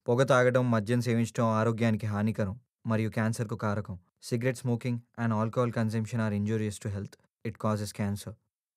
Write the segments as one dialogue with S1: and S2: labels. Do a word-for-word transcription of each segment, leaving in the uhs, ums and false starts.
S1: పొగ తాగడం, మద్యం సేవించడం ఆరోగ్యానికి హానికరం మరియు క్యాన్సర్‌కు కారకం. Cigarette smoking and alcohol consumption are injurious to health. It causes cancer.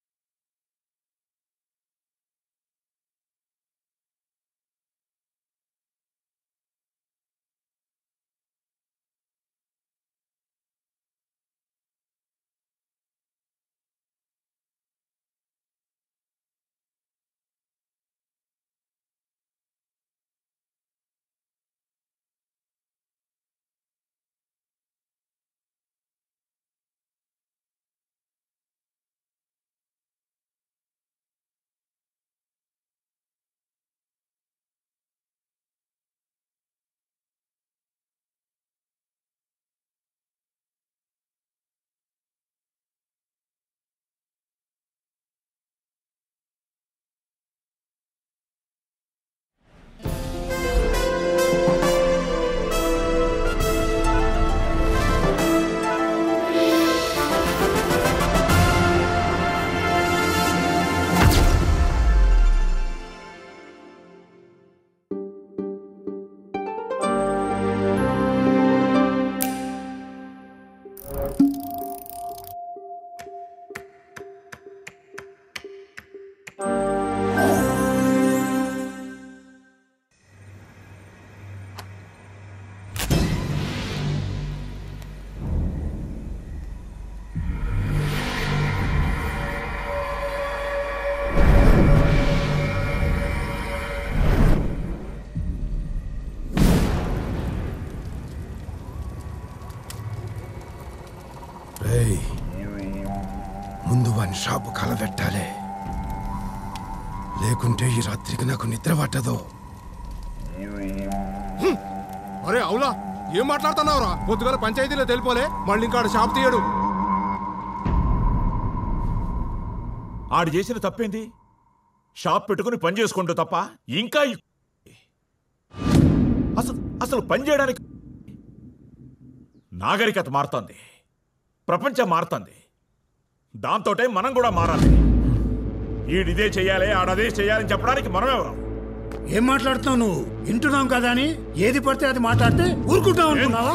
S2: ముందు వాని షాపు కలబెట్టాలి, లేకుంటే ఈ రాత్రికి నాకు నిద్ర పట్టదు.
S3: అరే అవులా, ఏం మాట్లాడుతున్నావురా? పొద్దుగల పంచాయతీలో తెలిపోలే, మళ్ళీ ఇంకా షాప్ తీయడు.
S4: ఆడు చేసిన తప్పేంది? షాప్ పెట్టుకుని పని చేసుకుంటూ తప్ప ఇంకా అసలు అసలు పని చేయడానికి నాగరికత మారుతుంది, ప్రపంచం మారుతుంది. దాంతోటే మనం కూడా మారాలి. ఈడిదే చెయ్యాలి, ఆడదే చెయ్యాలని చెప్పడానికి మనం ఎవరు?
S2: ఏం మాట్లాడుతున్నావు నువ్వు? వింటున్నాం కదా అని ఏది పడితే అది మాట్లాడితే ఊరుకుంటావు అనుకున్నావా?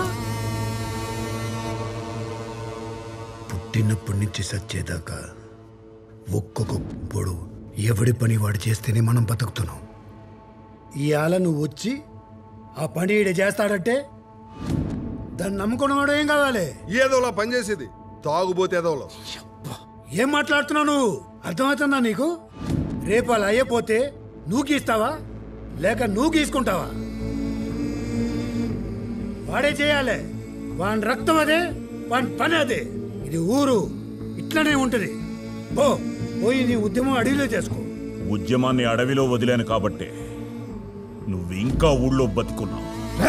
S2: పుట్టినప్పటి నుంచి సచ్చేదాకా ఒక్కొక్కప్పుడు ఎవడి పని వాడు చేస్తేనే మనం బతుకుతున్నాం. ఇవాళ నువ్వు వచ్చి ఆ పని ఈడ చేస్తాడంటే దాన్ని నమ్ముకున్నవాడు ఏం కావాలి?
S3: ఏదోలా పనిచేసేది తాగుబోతే ఏదోలో.
S2: ఏం మాట్లాడుతున్నావు నువ్వు? అర్థమవుతుందా నీకు? రేపు అలా అయ్యపోతే నువ్వు గీస్తావా లేక నువ్వు గీసుకుంటావా? వాడే చేయాలి. వాని రక్తం అదే, వాని పని అదే. ఇది ఊరు ఇట్లనే ఉంటది. పో పోయి నీ ఉద్యమం అడవిలో చేసుకో.
S4: ఉద్యమాన్ని అడవిలో వదిలేను కాబట్టి నువ్వు ఇంకా ఊళ్ళో బతుకున్నావు.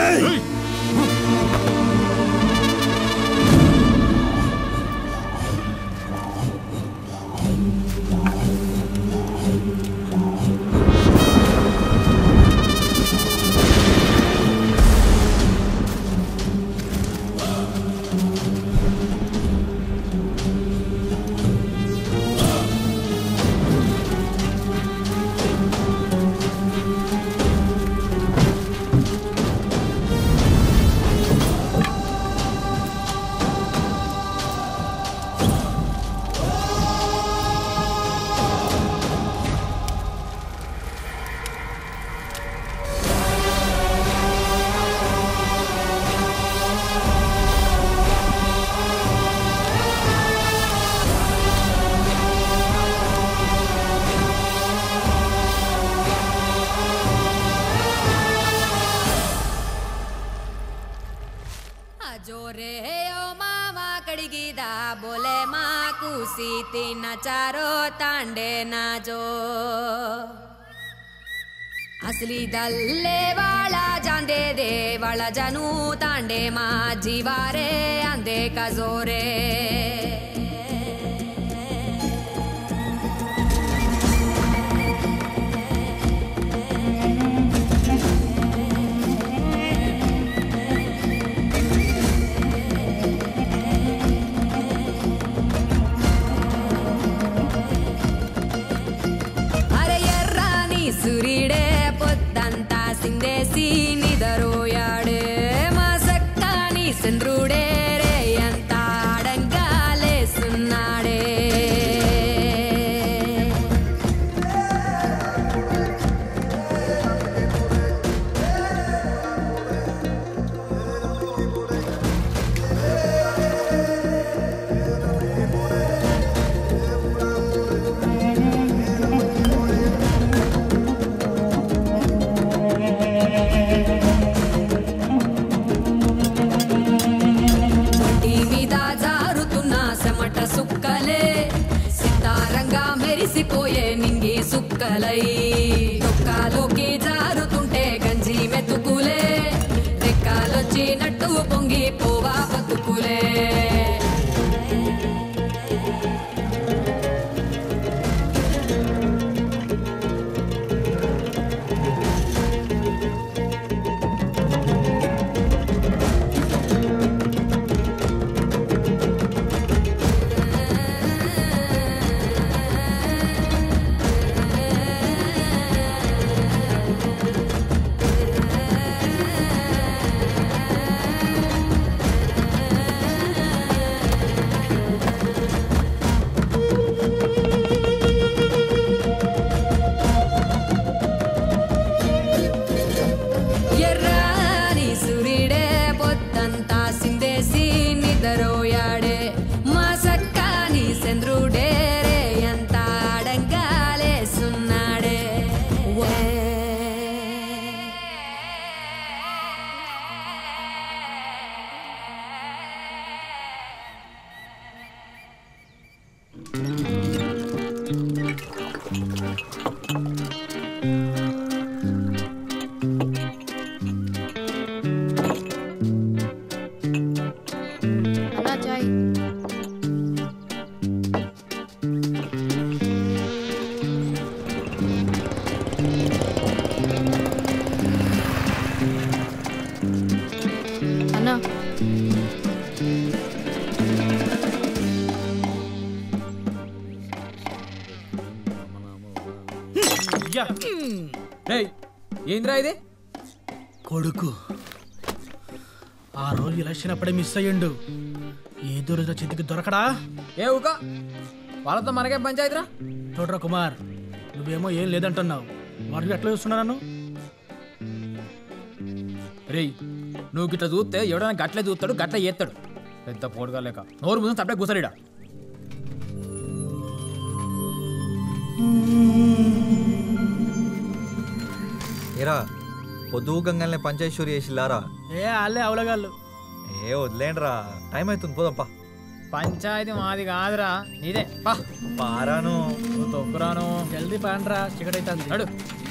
S5: चारो तांडे ना जो असली दल्ले वाला जांदे दे वाला जानू तांडे मा जीवारे आंदे कजोरे మొదలై తొక్కాలోకి జారుతుంటే గంజి మెతుకులే రెక్కాలొచ్చినట్టు పొంగి పోవా బతుకులే
S6: ఏంద్రా ఇది
S7: కొడుకు ఆ రోజు ఎలక్షన్ అప్పుడే మిస్ అయ్యిండు ఏ దొరికిన చేతికి దొరకడా
S6: ఏ ఊక వాళ్ళతో మనకే పంచాయతీరా
S7: చూడరా కుమార్ నువ్వేమో ఏం లేదంటున్నావు వాడికి ఎట్లా చూస్తున్నా నన్ను
S6: రేయ్ నువ్వు గిట్లా చూస్తే ఎవడైనా గట్లే చూస్తాడు గట్ల చేస్తాడు పెద్ద పోడుగా లేక నోరు ముందు తప్పే కూసరిడా
S1: ఏరా పొద్దు గంగల్ని పంచాయతీ చేసిల్లారా
S7: ఏ వాళ్ళే అవలగాళ్ళు
S1: ఏ వదిలేండ్రా టైం అవుతుంది పోదప్పా
S6: పంచాయతీ మాది కాదురా నీదే పా
S1: పారాను
S6: నువ్వు తొక్కురాను
S7: జల్దీ పాండ్రా చికెట్ అవుతుంది
S6: నడు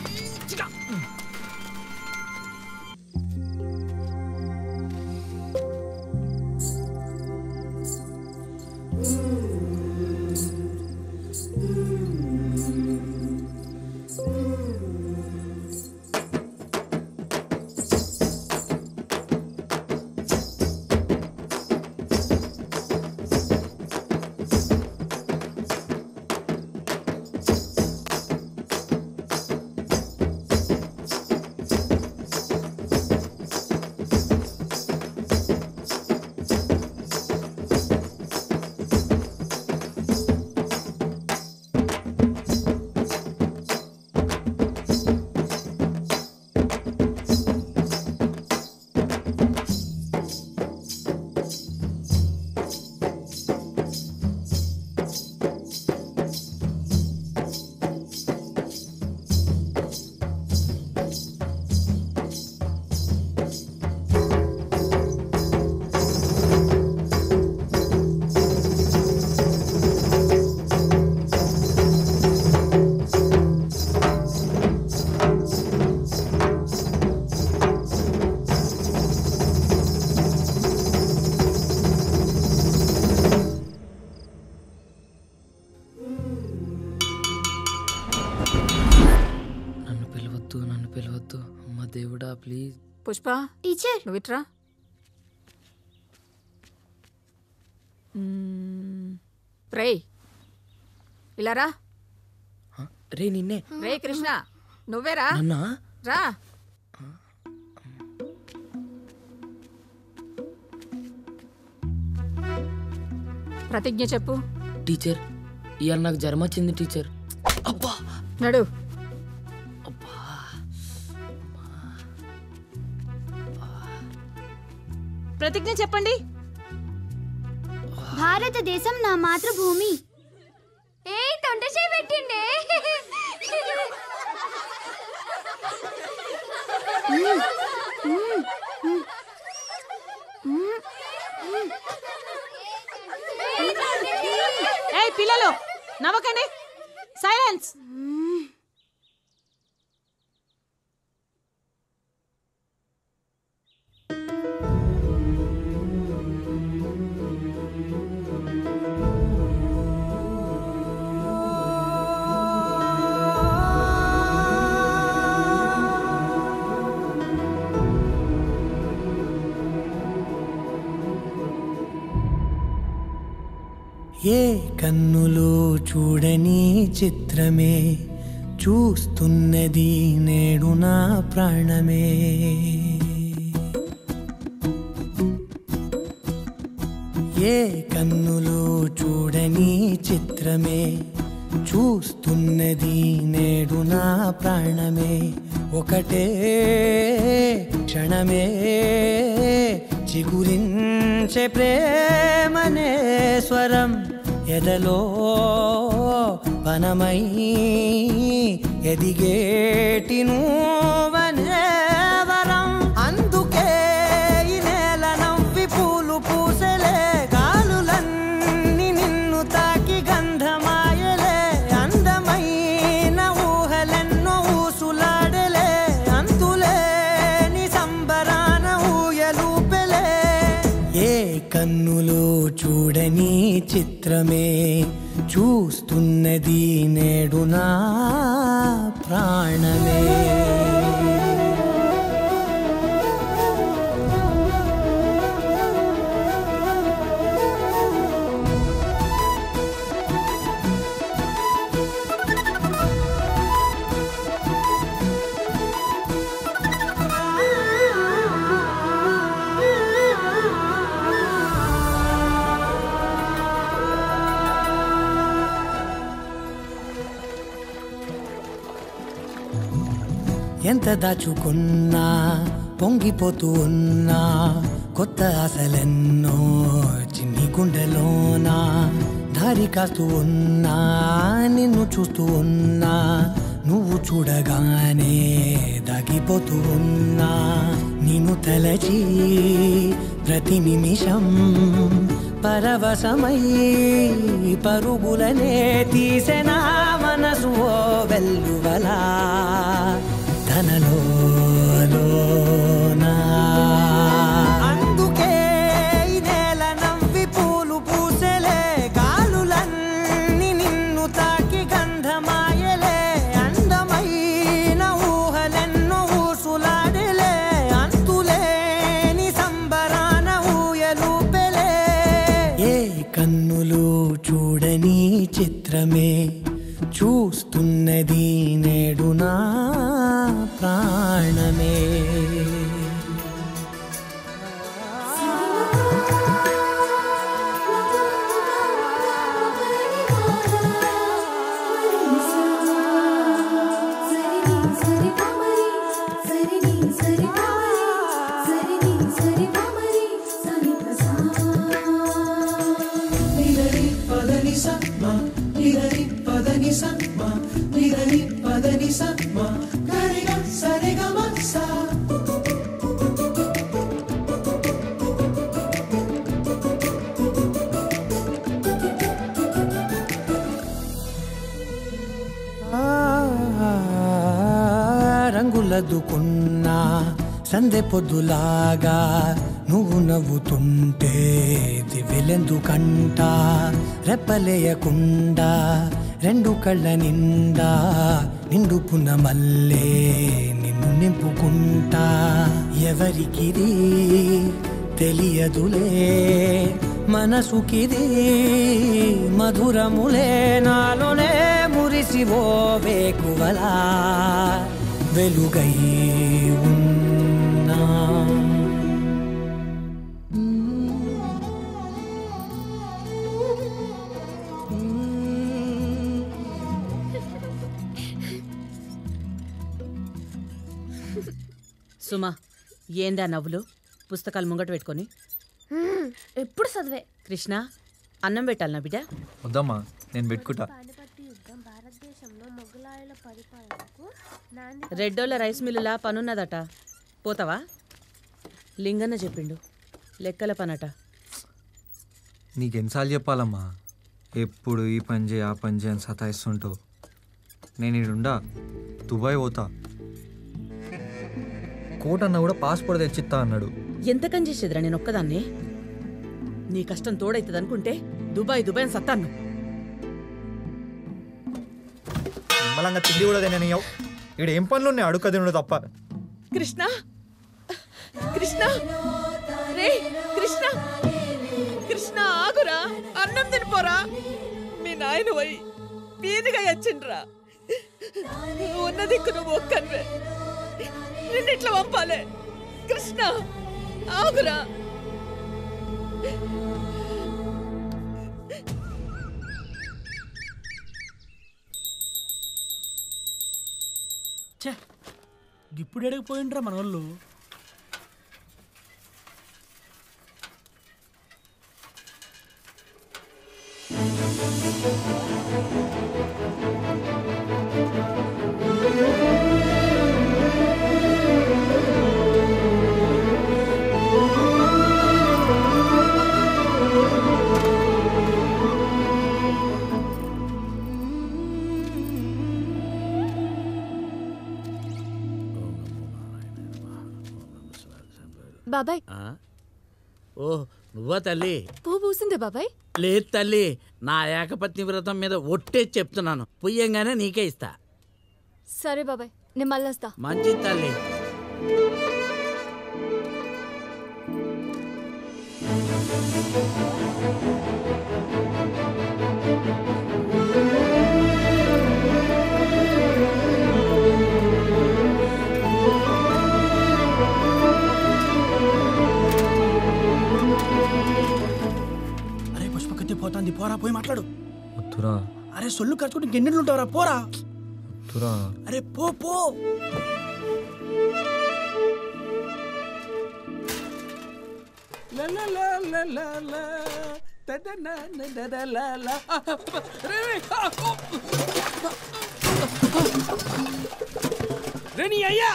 S8: ప్లీజ్
S9: పుష్ప టీచర్ నువ్వు ఇట్రా రే ఇలా రా
S8: రే నిన్నే
S9: రే కృష్ణ నువ్వేరా రా ప్రతిజ్ఞ చెప్పు
S8: టీచర్ ఇవాళ నాకు జ్వరం వచ్చింది టీచర్ అబ్బా
S9: నడు
S10: ప్రతిజ్ఞ చెప్పండి.
S11: భారతదేశం నా మాతృభూమి.
S12: ఏ తొండ చేయి పెట్టిండే.
S10: ఏయ్ పిల్లలు నవ్వకండి, సైలెన్స్.
S13: ఏ కన్నులు చూడని చిత్రమే చూస్తున్నది నేడు నా ప్రాణమే. ఏ కన్నులు చూడని చిత్రమే చూస్తున్నది నేడు నా ప్రాణమే. ఒకటే క్షణమే చిగురించే ప్రేమనే స్వరం ఎదలో వనమై ఎదిగేటి నువ్వనే వరం. అందుకే ఈ నేల నవ్వి పూలు పూసలే గాలులన్నీ నిన్ను తాకి గంధమాయలే. అందమైన ఊహలెన్నో ఊసులాడలే అంతులేని సంబరాన ఊయలూపెలే. ఏ కన్నులు చూడని చిత్రమే చూస్తున్నది నేడు నా ప్రాణమే. ఎంత దాచుకున్నా పొంగిపోతూ ఉన్నా కొత్త ఆశలెన్నో చిన్ని గుండెలోనా. దారి కాస్తూ ఉన్నా నిన్ను చూస్తూ ఉన్నా నువ్వు చూడగానే దాగిపోతూ ఉన్నా. నిన్ను తలచి ప్రతి నిమిషం పరవశమై పరుగులనే తీసెనా మనసు ఓ వెల్లువలా తనలోనా. అందుకే ఈ నేల నవ్వి పూలు పూసలే గాలులన్నీ నిన్ను తాకి గంధమాయలే. అందమైన ఊహలెన్నో ఊసులాడలే అంతులేని సంబరాన ఊయలూపెలే. ఏ కన్నులు చూడని చిత్రమే చూస్తున్నది నేడు నా ప్రాణమే. రంగులదుకున్నా సందె పొద్దులాగా నువ్వు నవ్వుతుంటే దివిలెందుకంట. రెప్పలేయకుండా రెండు కళ్ళ నిండా నిండుకున్న మల్లే నిన్ను నింపుకుంటా. ఎవరికిది తెలియదులే మనసుకిది మధురములే నాలోనే మురిసి ఓ వేకువలా వెలుగై ఉన్నా.
S10: సుమా ఏందా నవ్వులు పుస్తకాలు ముంగట పెట్టుకొని?
S12: ఎప్పుడు చదివే.
S10: కృష్ణ అన్నం పెట్టాలి నా బిడ్డ.
S1: వద్దమ్మా నేను పెట్టుకుంటా.
S10: రెడ్డోళ్ళ రైస్ మిల్లులా పనున్నదట పోతావా? లింగన్న చెప్పిండు లెక్కల పనట.
S1: నీకెన్నిసార్లు చెప్పాలమ్మా, ఎప్పుడు ఈ పని చేయి ఆ పని చేయి అని సతాయిస్తుంటావు. నేను ఇడుండా దుబాయ్ పోతా. కోట అన్న కూడా పాస్పోర్ట్ తెచ్చిస్తా అన్నాడు.
S10: ఎంతకని చేసేదిరా నేను ఒక్కదాన్ని? నీ కష్టం తోడైతుంది అనుకుంటే దుబాయ్ దుబాయ్ అని సత్తాను.
S1: నిమ్మలంగా తిండి కూడా తిననియవు. ఇక్కడ ఏం పనులు ఉన్నాయి అడుక్క తినడు తప్ప.
S10: కృష్ణ కృష్ణ రే కృష్ణ కృష్ణ కృష్ణ ఆగురా, అన్నం తినిపోరా. మీ నాయన పోయి వీధిగా వచ్చిండ్రా. ఉన్న దిక్కు నువ్వు ఒక్కనివే, నిన్నిట్లా పంపాలే. కృష్ణ ఆగురా.
S7: చే ఇప్పుడు ఎడకపోయిండ్రా మన వాళ్ళు.
S14: బాబాయ్.
S15: ఓ నువ్వా తల్లి?
S14: పువ్వు పూసిందే బాబాయ్?
S15: లేదు తల్లి, నా ఏకపత్ని వ్రతం మీద ఒట్టేసి చెప్తున్నాను, పుయ్యంగానే నీకే ఇస్తా.
S14: సరే బాబాయ్, నేను మళ్ళీ వస్తా.
S15: మంచిది తల్లి.
S7: అరే పుష్పకత్తి పోతాంది, పోరా పోయి మాట్లాడు.
S1: వద్దురా.
S7: అరే సొల్లు ఖర్చుకుంటే ఇంకెన్నెళ్ళు ఉంటావురా, పోరా.
S1: వద్దురా.
S7: అరే పో పో.
S15: రేని అయ్యా,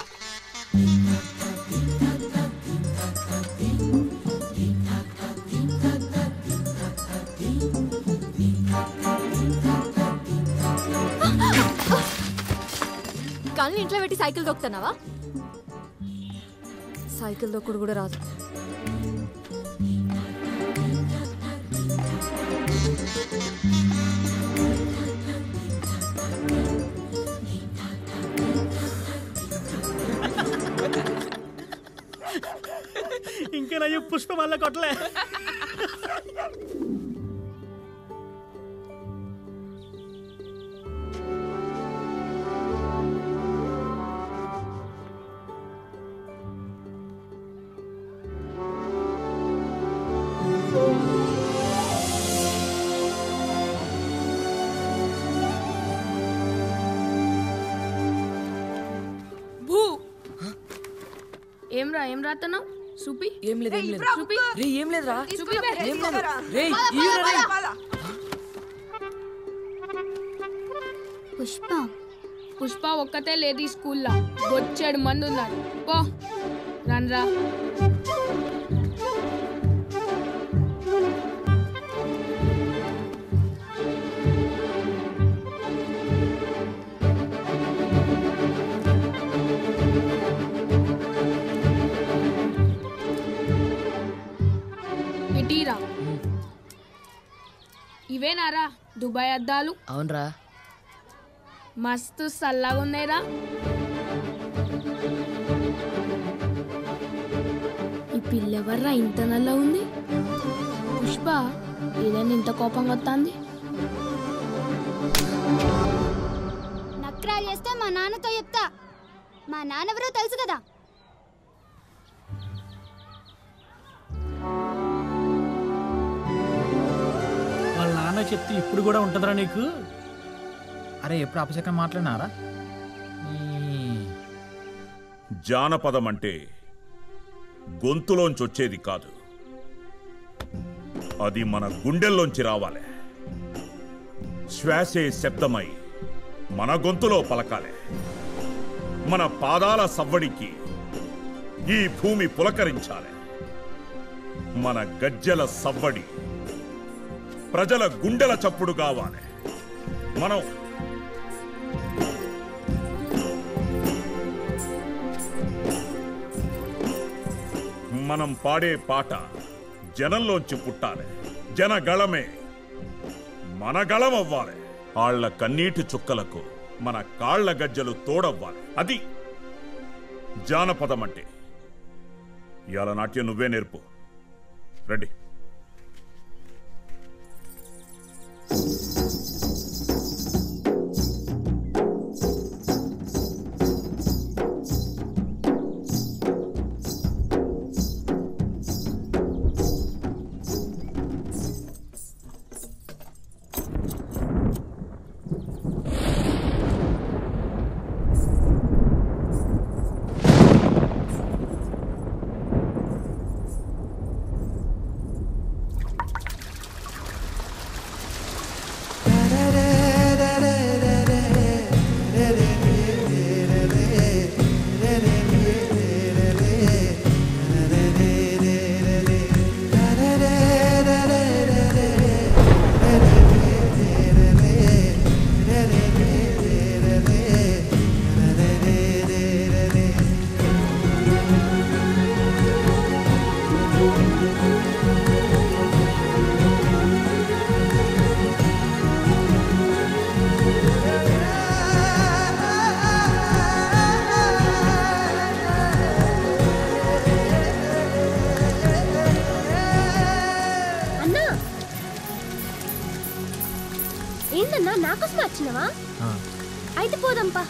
S14: కాళ్ళని ఇంట్లో పెట్టి సైకిల్ దొక్కుతున్నావా? సైకిల్ దొక్కుడు కూడా రాదు.
S7: ఇంకా నా పుష్ప వల్ల కొట్టలే.
S12: ఏం రా ఏం రాస్తున్నావు? చూపి.
S8: ఏం లేదు ఏం లేదు.
S12: చూపి.
S8: రే ఏం లేదురా.
S12: చూపి.
S8: ఏం లేదు. రే ఈరా రే.
S12: పుష్ప పుష్ప ఒక్కతే లేదు ఈ స్కూల్లో, బొచ్చాడు మంది ఉన్నారు. పో రండ్రా. ఇటీరా. ఇవేనారా దుబాయ్ అద్దాలు?
S8: అవునరా.
S12: మస్తు చల్లగా ఉన్నాయిరా. ఈ పిల్లెవర్రా ఇంత నల్ల ఉంది? పుష్ప ఇదని ఇంత కోపంగా వస్తుంది?
S11: నక్రాలు చేస్తే మా నాన్నతో చెప్తా. మా నాన్నెవరో తెలుసు కదా.
S7: వాళ్ళ నాన్న చెప్తే ఇప్పుడు కూడా ఉంటుందిరా నీకు?
S6: అరే ఎప్పుడు అపశకం మాట్లాడినారా?
S4: జానపదం అంటే గొంతులోంచి వచ్చేది కాదు, అది మన గుండెల్లోంచి రావాలి. శ్వాసే శబ్దమై మన గొంతులో పలకాలి. మన పాదాల సవ్వడికి ఈ భూమి పులకరించాలి. మన గజ్జల సవ్వడి ప్రజల గుండెల చప్పుడు కావాలి. మనం మనం పాడే పాట జనంలోంచి పుట్టాలి. జనగళమే మన గళం అవ్వాలి. ఆళ్ల కన్నీటి చుక్కలకు మన కాళ్ల గజ్జలు తోడవ్వాలి. అది జానపదం అంటే. ఇవాళ నాట్యం నువ్వే నేర్పు. రండి.
S16: ఏందన్నా నాకోసం వచ్చినవా? అయితే పోదాంపా.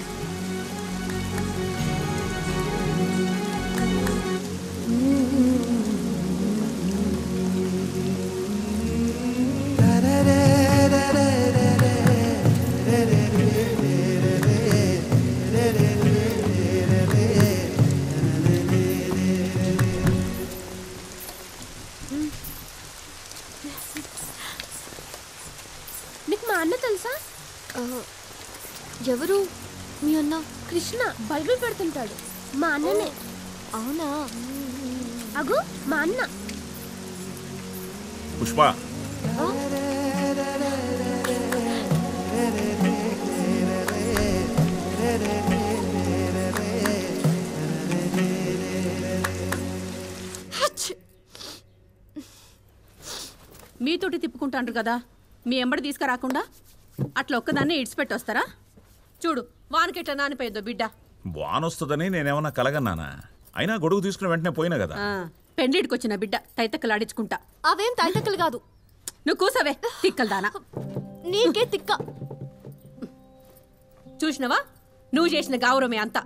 S16: నీకు మా అన్న తెలుసా?
S14: ఎవరు మీ అన్న?
S16: కృష్ణ బల్బులు పెడుతుంటాడు. మా అన్ననే.
S14: అవునా?
S16: అగు మా అన్న.
S4: పుష్ప
S10: మీతోటి తిప్పుకుంటాండ్రు కదా, మీ ఎంబడి తీసుకురాకుండా అట్లా ఒక్కదాన్ని ఇడిచిపెట్టి వస్తారా? చూడు వానకెట్లా నానిపోయిందో బిడ్డ.
S4: వానొస్తుందని నేనేమన్నా కలగన్నానా? అయినా గొడుగు తీసుకుని వెంటనే పోయినా కదా.
S10: పెండ్లిడికి వచ్చిన బిడ్డ తైతక్కలు ఆడించుకుంటా.
S14: అవేం తైతక్కలు కాదు.
S10: నువ్వు కూసవే తిక్కలు దానా.
S14: నీకే తిక్క.
S10: చూసినవా నువ్వు చేసిన గౌరవమే అంతా.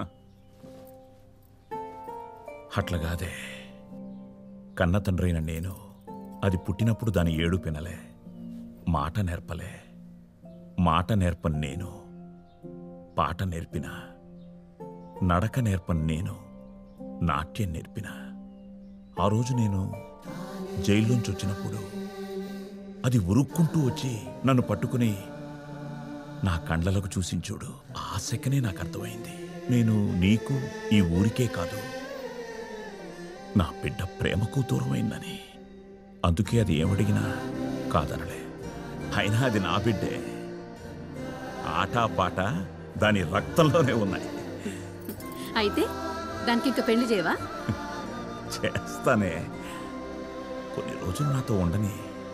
S4: అట్లా కాదే, కన్న తండ్రైన నేను అది పుట్టినప్పుడు దాని ఏడు పినలే, మాట నేర్పలే. మాట నేర్పని నేను పాట నేర్పిన, నడక నేర్పని నేను నాట్యం నేర్పిన. ఆ రోజు నేను జైల్లోంచి వచ్చినప్పుడు అది ఉరుక్కుంటూ వచ్చి నన్ను పట్టుకుని నా కండ్లకు చూసించూడు. ఆ సెకనే నాకు అర్థమైంది, నేను నీకు ఈ ఊరికే కాదు నా బిడ్డ ప్రేమకు దూరమైందని. అందుకే అది ఏమడిగినా కాదనలే. అయినా అది నా బిడ్డే. ఆటా పాట దాని రక్తంలోనే ఉన్నాయి.
S10: అయితే దానికి ఇంకా పెళ్లి చేయవా?
S4: చేస్తానే, కొన్ని రోజులు నాతో ఉండని.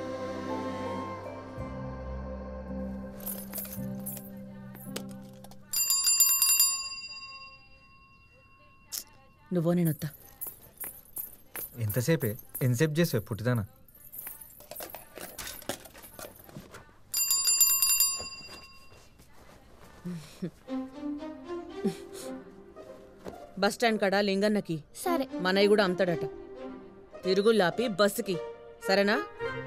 S10: నువ్వో నేనొత్తా.
S1: ఎంతసేపే ఎంతసేపు చేసే పుట్టిదానా?
S10: బస్ స్టాండ్ కాడ లింగన్నకి
S16: సరే
S10: మనయ్య కూడా అమ్ముతాడట. తిరుగులాపి బస్సుకి, సరేనా?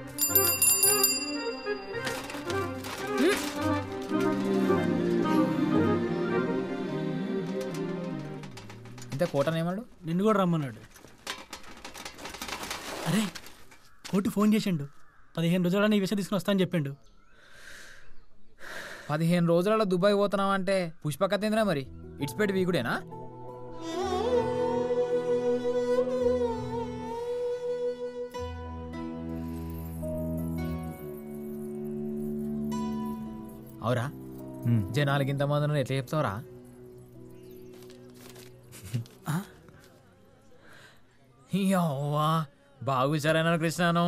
S6: ఇంత కోటనేమాడు?
S7: నిన్ను కూడా రమ్మన్నాడు. అరే కోటి ఫోన్ చేసిండు. పదిహేను రోజుల నీ విషయం తీసుకుని వస్తా అని చెప్పిండు.
S6: పదిహేను రోజులలో దుబాయ్ పోతున్నావు అంటే పుష్పకథ ఏందిరా మరి? ఇట్స్పేట్ వీకుడేనా? అవురా, జనాలకి ఇంతమంది ఎట్లా చెప్తావురా? బాగు సరైన కృష్ణను.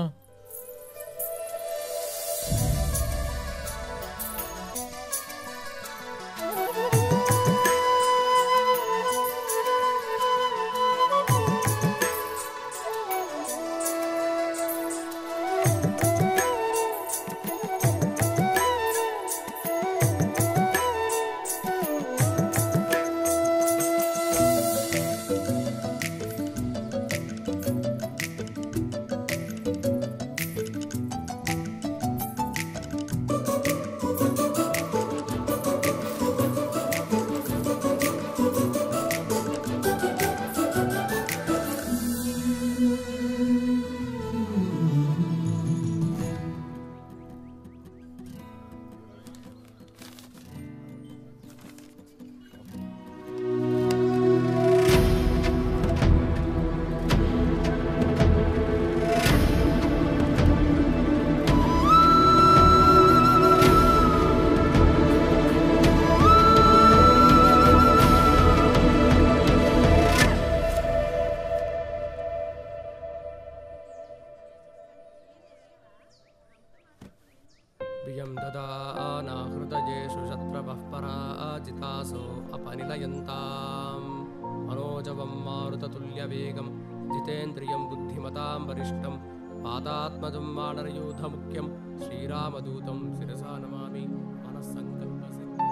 S17: भियं ददानाहृदयेषु शत्रवः पराजितासो अपनिलयन्ताम् मनोजवं मारुततुल्यवेगं जितेन्द्रियं बुद्धिमतां वरिष्ठं పాతాత్మజం వానరయూథముఖ్యం శ్రీరామదూతం శిరసా నమామి మనస్సంకల్ప సిద్ధి.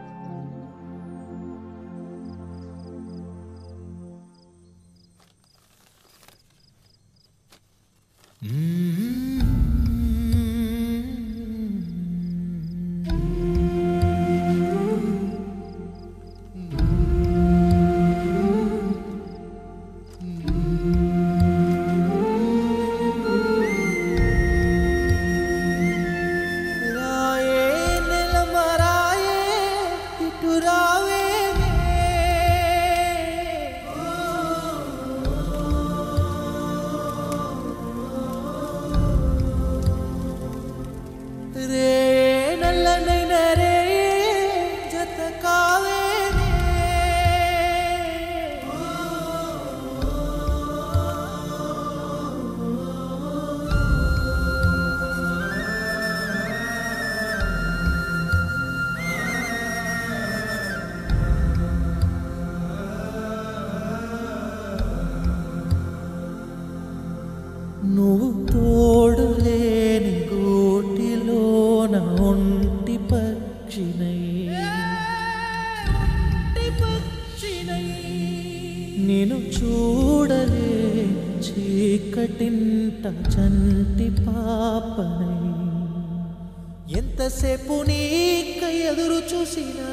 S13: నువ్వు తోడు లేని గూటిలోన ఒంటి పక్షినై నేను చూడలే చీకటింట చంటి పాపనై ఎంతసేపు నీక ఎదురు చూసినా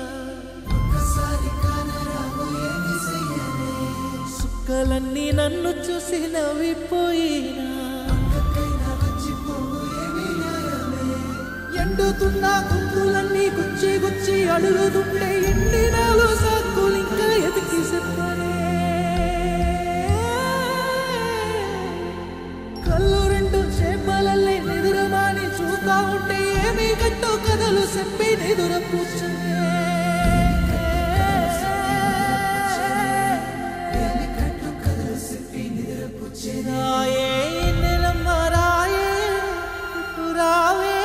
S13: సుక్కలన్నీ నన్ను చూసి నవ్విపోయినా ఎండుతున్న గుంపులన్నీ గుచ్చి గుచ్చి అడుగుతుంటే ఎన్ని నాలు సాకులు ఇంకా ఎతికి చెప్పనే కళ్ళు రెండు చేపలల్లే నిదురమాని చూస్తా ఉంటే ఏమీ గట్టు కథలు చెప్పి నిదుర కూర్చునే రాయే నెలమ్మ రాయే రావే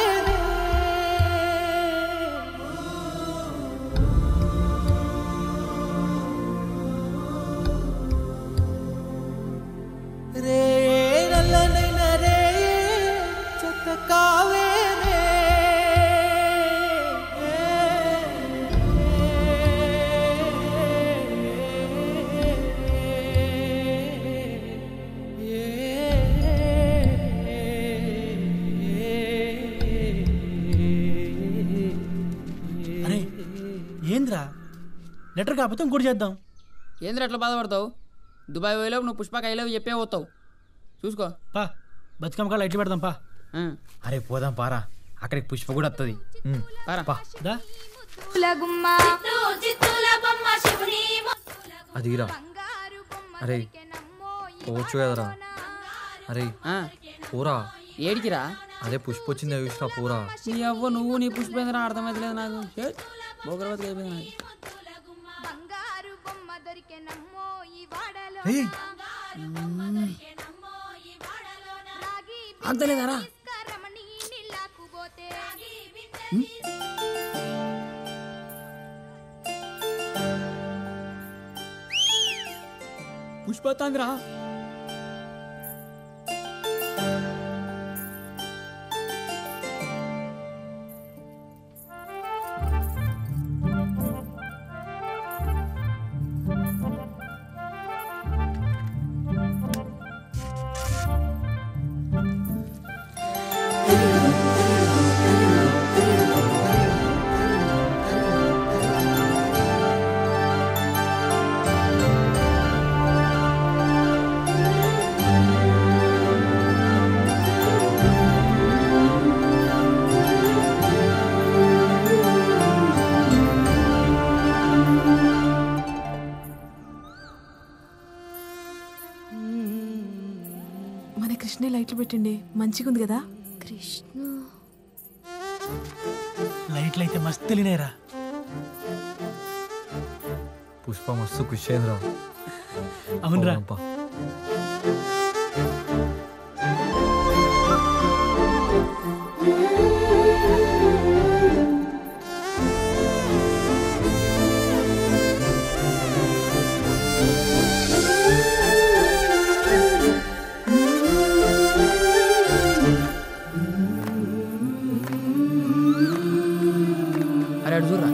S13: రే నల్లనైన రే చెత్త కావే
S7: ఏంద్రా లెటర్ కాకపోతే ఇంకోటి చేద్దాం.
S8: ఏంద్రా ఎట్లా బాధపడతావు? దుబాయ్ పోయేలోపు నువ్వు పుష్పక ఐలేవు చెప్పే పోతావు. చూసుకో
S7: పా బతుకమ్మ కాళ్ళు లైట్లు పెడదాం పా.
S6: అరే పోదాం పారా, అక్కడికి పుష్ప కూడా వస్తుంది.
S1: అదిరా అరే పోవచ్చు కదరా. అరే పోరా.
S8: ఏడికిరా?
S1: అదే పుష్ప వచ్చింది చూసినా పోరా.
S8: నీ అవ్వ నువ్వు నీ పుష్పేంద్ర అర్థమైతే లేదు నాకు. బోగరవతి అయిపోయింది. అంతలేదారా? పుష్ప తాంద్రా
S18: లైట్లు పెట్టండి, మంచిగా ఉంది కదా.
S12: కృష్ణ
S7: లైట్లు అయితే మస్తు తెలియనేరా.
S1: పుష్ప మస్తు ఖుషి అయిందిరా.
S7: అవునరా.
S6: అటు చూడరా.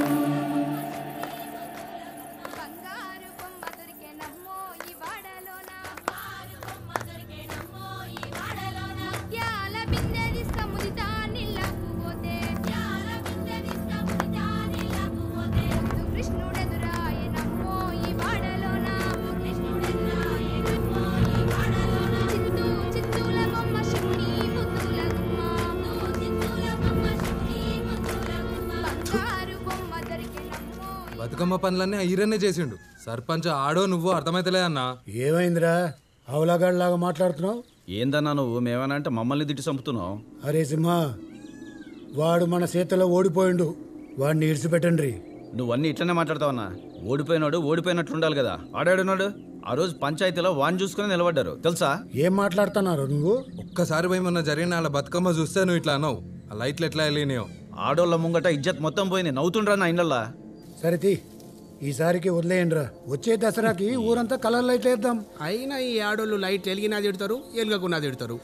S19: బతుకమ్మ పనులన్నీ ఈరన్నే చేసిండు. సర్పంచ్ ఆడో నువ్వు అర్థమైతలే అన్నా.
S2: ఏమైందిరా అవలాగాడిలాగా మాట్లాడుతున్నావు?
S20: ఏందన్నా నువ్వు మేమన్నా అంటే మమ్మల్ని తిట్టి చంపుతున్నావు?
S2: అరే సింహ, వాడు మన చేతిలో ఓడిపోయిండు, వాడిని ఇడిచిపెట్టండి.
S20: నువ్వన్నీ ఇట్లనే మాట్లాడతావన్నా. ఓడిపోయినాడు ఓడిపోయినట్లు ఉండాలి కదా. ఆడాడున్నాడు ఆ రోజు పంచాయతీలో వాన్ చూసుకుని నిలబడ్డారు తెలుసా?
S2: ఏం మాట్లాడుతున్నారు నువ్వు?
S19: ఒక్కసారి పోయి మొన్న జరిగిన వాళ్ళ బతుకమ్మ చూస్తే నువ్వు ఇట్లా అన్నావు. ఆ లైట్లు ఎట్లా వెళ్ళినాయో.
S20: ఆడోళ్ళ ముంగట ఇజ్జత్ మొత్తం పోయింది. నవ్వుతుండ్రా నా ఇండ్లల్లా.
S2: సరితి ఈసారికి వదిలేయండిరా. వచ్చే దసరాకి ఊరంతా కలర్ లైట్లు వేద్దాం.
S7: అయినా ఈ ఆడోళ్ళు లైట్ వెలిగినా తిడతారు, ఎలుగకున్నా తిడతారు.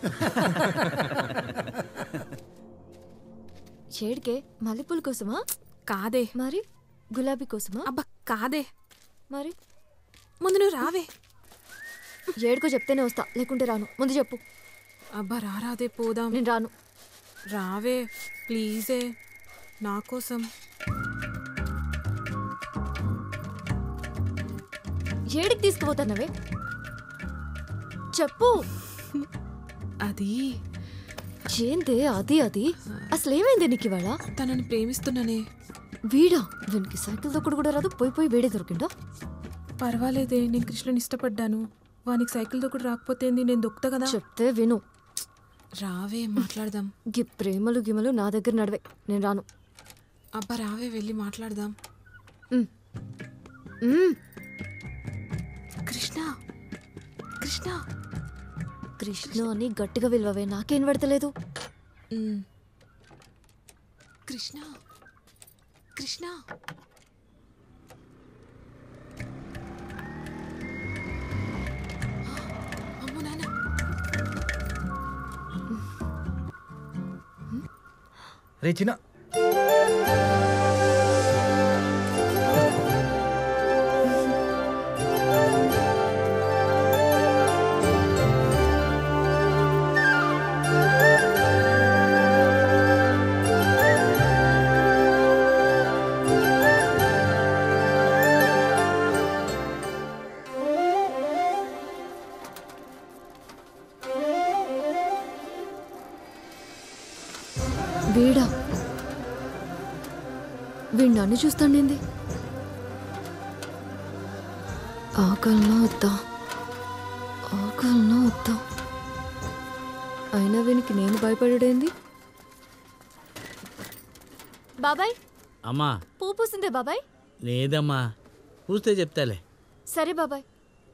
S14: షేడ్కే మల్లెపూల కోసమా?
S18: కాదే.
S14: మరి గులాబీ కోసమా?
S18: అబ్బా కాదే.
S14: మరి
S18: ముందు నువ్వు రావే.
S14: ఏడుకో చెప్తేనే వస్తా, లేకుంటే రాను. ముందు చెప్పు.
S18: అబ్బా రారాదే, పోదాం.
S14: నేను రాను.
S18: రావే ప్లీజే, నా కోసం.
S14: ఏడికి తీసుకుపోతానవే చెప్పు.
S18: అది
S14: ఏందే అది అది అసలు ఏమైంది నీకు ఇవాళ?
S18: తనని ప్రేమిస్తున్నానే.
S14: వీడా? వీనికి సైకిల్ దొక్కడు కూడా రాదు, పోయి పోయి వేడే దొరికిందా?
S18: పర్వాలేదే, నేను కృష్ణని ఇష్టపడ్డాను. వానికి సైకిల్ దొక్కడు రాకపోతే నేను దొక్కుతా కదా.
S14: చెప్తే విను.
S18: రావే మాట్లాడదాం.
S14: గి ప్రేమలు గిమలు నా దగ్గర నడవే, నేను రాను.
S18: అబ్బా రావే, వెళ్ళి మాట్లాడదాం. కృష్ణ కృష్ణ
S14: కృష్ణ అని గట్టిగా విలువవే, నాకేం పడతలేదు.
S18: కృష్ణ కృష్ణ అమ్మో నాన్న.
S1: రే చిన్న,
S14: వీడా? వీడు నన్ను చూస్తాండి. ఆకలినా వద్దా, ఆకలినా వద్దా? అయినా వీనికి నేను భయపడేంది? బాబాయ్
S15: అమ్మా.
S14: పువ్వు పూసిందే బాబాయ్?
S15: లేదమ్మా, పూస్తే చెప్తాలే.
S14: సరే బాబాయ్.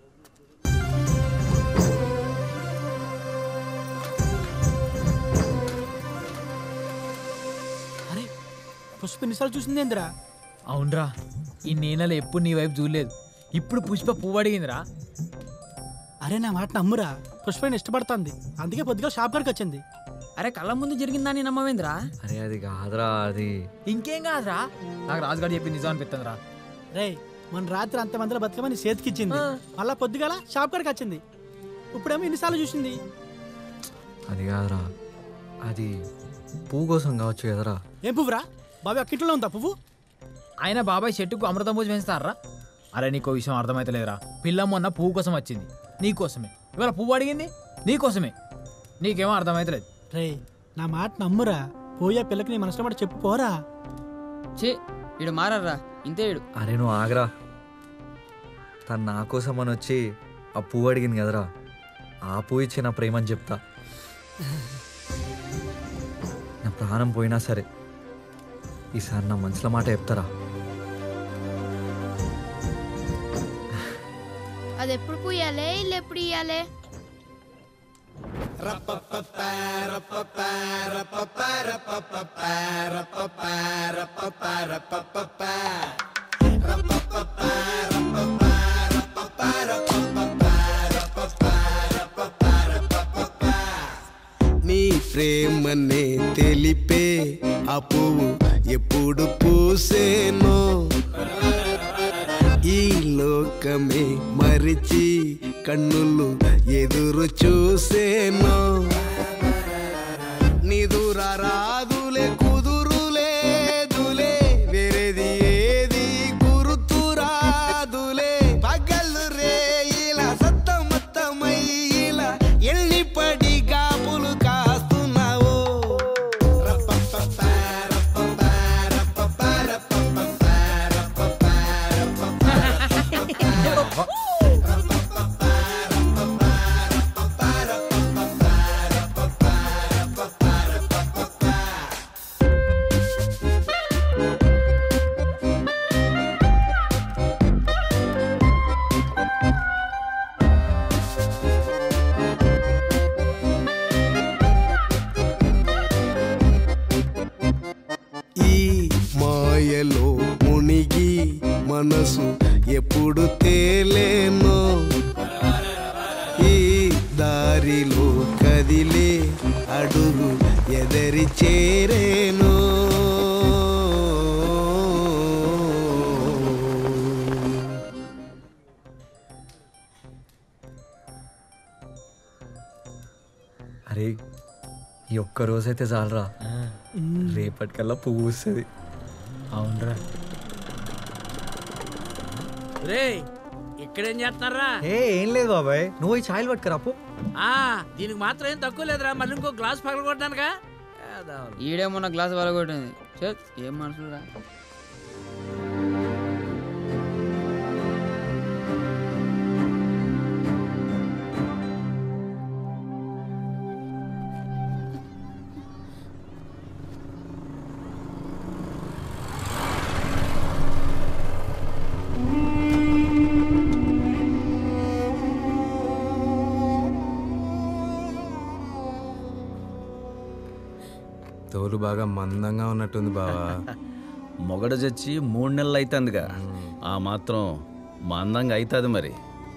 S7: పుష్ప నిసార్లు చూసింది ఏందిరా?
S6: అవునరా, ఈ నేనలో ఎప్పుడు నీ వైపు చూడలేదు. ఇప్పుడు పుష్ప పువ్వు అడిగిందిరా.
S7: అరే నా మాట నమ్మురా, పుష్పని ఇష్టపడుతుంది, అందుకే పొద్దుగా షాప్ కాడికి వచ్చింది.
S6: అరే కళ్ళ ముందు జరిగిందని నమ్మవేంద్రా?
S1: అరే అది కాదురా, అది
S6: ఇంకేం కాదురా. నాకు రాజుగారు చెప్పి నిజం అనిపిస్తుందిరా.
S7: రే మన రాత్రి అంత మందిలో బతుకమని చేతికిచ్చింది, మళ్ళా పొద్దుగాల షాప్ కాడికి వచ్చింది. ఇప్పుడేమో ఇన్నిసార్లు చూసింది.
S1: అది కాదురా, అది పువ్వు కోసం కావచ్చు కదరా.
S7: ఏం పువ్వురా? బాబాయ్ అక్కింట్లో ఉందా పువ్వు?
S6: ఆయన బాబాయ్ చెట్టుకు అమృతం పూజ పెంచుతారా? అరే నీకో విషయం అర్థమైతలేదురా. పిల్ల మొన్న పువ్వు కోసం వచ్చింది, నీకోసమే. ఇవాళ పువ్వు అడిగింది, నీకోసమే. నీకేమో అర్థమైతలేదు.
S7: రే నా మాట నమ్మురా, పోయే పిల్లకి నీ మనసులో మాట చెప్పు పోరా.
S8: చే ఇడు మారరా, ఇంతే ఇడు.
S1: అరే నువ్వు ఆగరా. తను నా కోసం అని వచ్చి ఆ పువ్వు అడిగింది కదరా, ఆ పువ్వు ఇచ్చి నా ప్రేమని చెప్తా. నా ప్రాణం పోయినా సరే ఈసారి నా మనసులో మాట చెప్తారా?
S16: అది ఎప్పుడు పూయాలే, ఇల్లు ఎప్పుడు ఇయ్యాలే?
S21: నీ ప్రేమనే తెలిపే ఆ పువ్వు ఎప్పుడు పూసేనో ఈ లోకమే మరిచి కన్నులు ఎదురు చూసేనో నిదుర రాదులే కుదురులేదులే వేరేది ఏది గుర్తు రాదులే పగలు రే ఇలా సత్తమత్తమై ఇలా ఎల్లి పడి గాపులు కాస్తున్నావో మనసు ఎప్పుడు తేలేనో ఈ దారిలో కదిలే అడుగు ఎదరి చేరేనో
S1: అరే ఈ ఒక్క రోజైతే చాలరా, రేపటికల్లా పువ్వు వస్తుంది.
S6: అవునరా.
S15: రే ఇక్కడేం చేస్తున్నారా?
S1: ఏ ఏం లేదు బాబాయ్, నువ్వు ఈ ఛాయలు పట్టుకురాపు.
S15: ఆ దీనికి మాత్రం ఏం తక్కువ లేదురా, మళ్ళీ ఇంకో గ్లాస్ పగలగొట్టానుగా.
S8: ఈడేమన్నా గ్లాస్ పగలగొట్టింది. ఏం మనుషులురా.
S19: తోలు బాగా మందంగా ఉన్నట్టుంది బావా.
S20: మొగడు చచ్చి మూడు నెలలు అవుతుందిగా, ఆ మాత్రం మందంగా అవుతుంది మరి.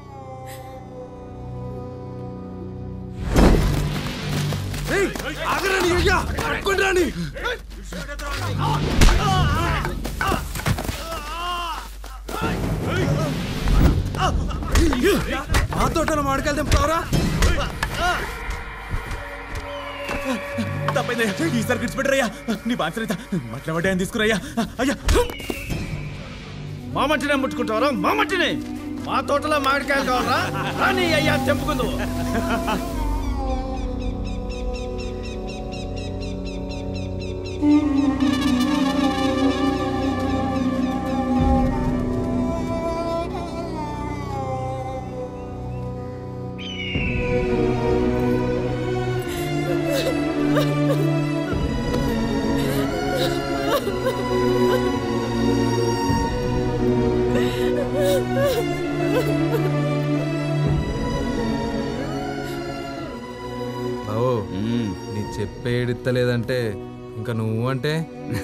S19: మా తోటలో మామిడికాయలు తెంపుతావరా?
S4: తప్పైందయ్యా, ఈసారి విడిచిపెట్టరయ్యా. నీ బాధ్యత మట్ల అని తీసుకురయ్యా. అయ్యా
S20: మా మట్టినే ముట్టుకుంటావరా? మా మట్టిని మా తోటలో మామిడికాయలు కావాలరా? రాని అయ్యా తెంపుకుందు.
S19: బావో నీ చెప్పే ఎడిత్తలేదంటే ఇంకా నువ్వు అంటే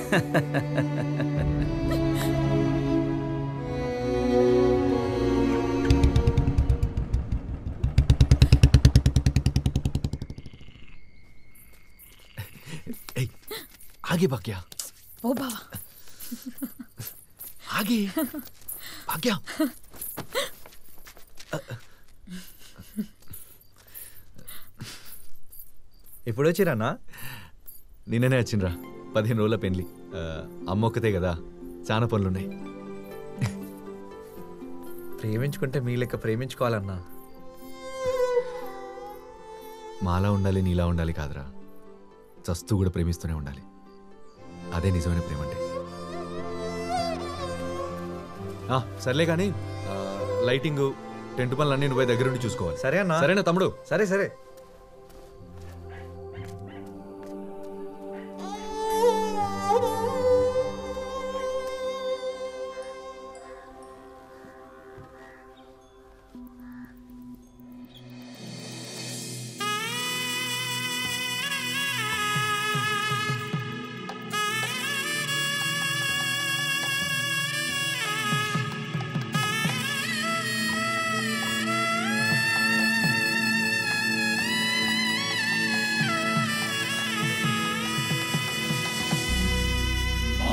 S22: आगे भाग्या
S18: ओ बाबा
S22: आगे भाग्या
S1: ఎప్పుడు వచ్చిరన్నా?
S22: నిన్ననే వచ్చిండ్రా, పదిహేను రోజుల పెళ్లి. అమ్మ ఒక్కతే కదా, చాలా పనులున్నాయి.
S1: ప్రేమించుకుంటే మీ లెక్క ప్రేమించుకోవాలన్నా.
S22: మాలా ఉండాలి నీలా ఉండాలి కాదురా, చస్తూ కూడా ప్రేమిస్తూనే ఉండాలి. అదే నిజమైన ప్రేమ అంటే. సర్లే కానీ లైటింగ్ టెంట్ పనులన్నీ నువ్వు దగ్గర నుండి చూసుకోవాలి.
S1: సరే అన్నా.
S22: సరేనా తమ్ముడు?
S1: సరే సరే.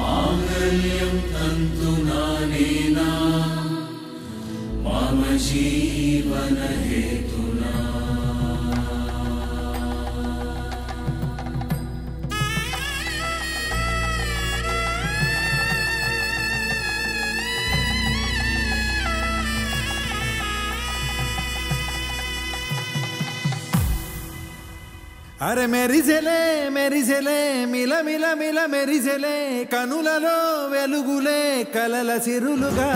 S3: మాంగళ్యం తంతునానేనా మమ జీవన హేతునా.
S5: అరే మెరిసెలే మెరిసెలే మిల మిల మిల మెరిసెలే కనులలో వెలుగులే కలల సిరులుగా.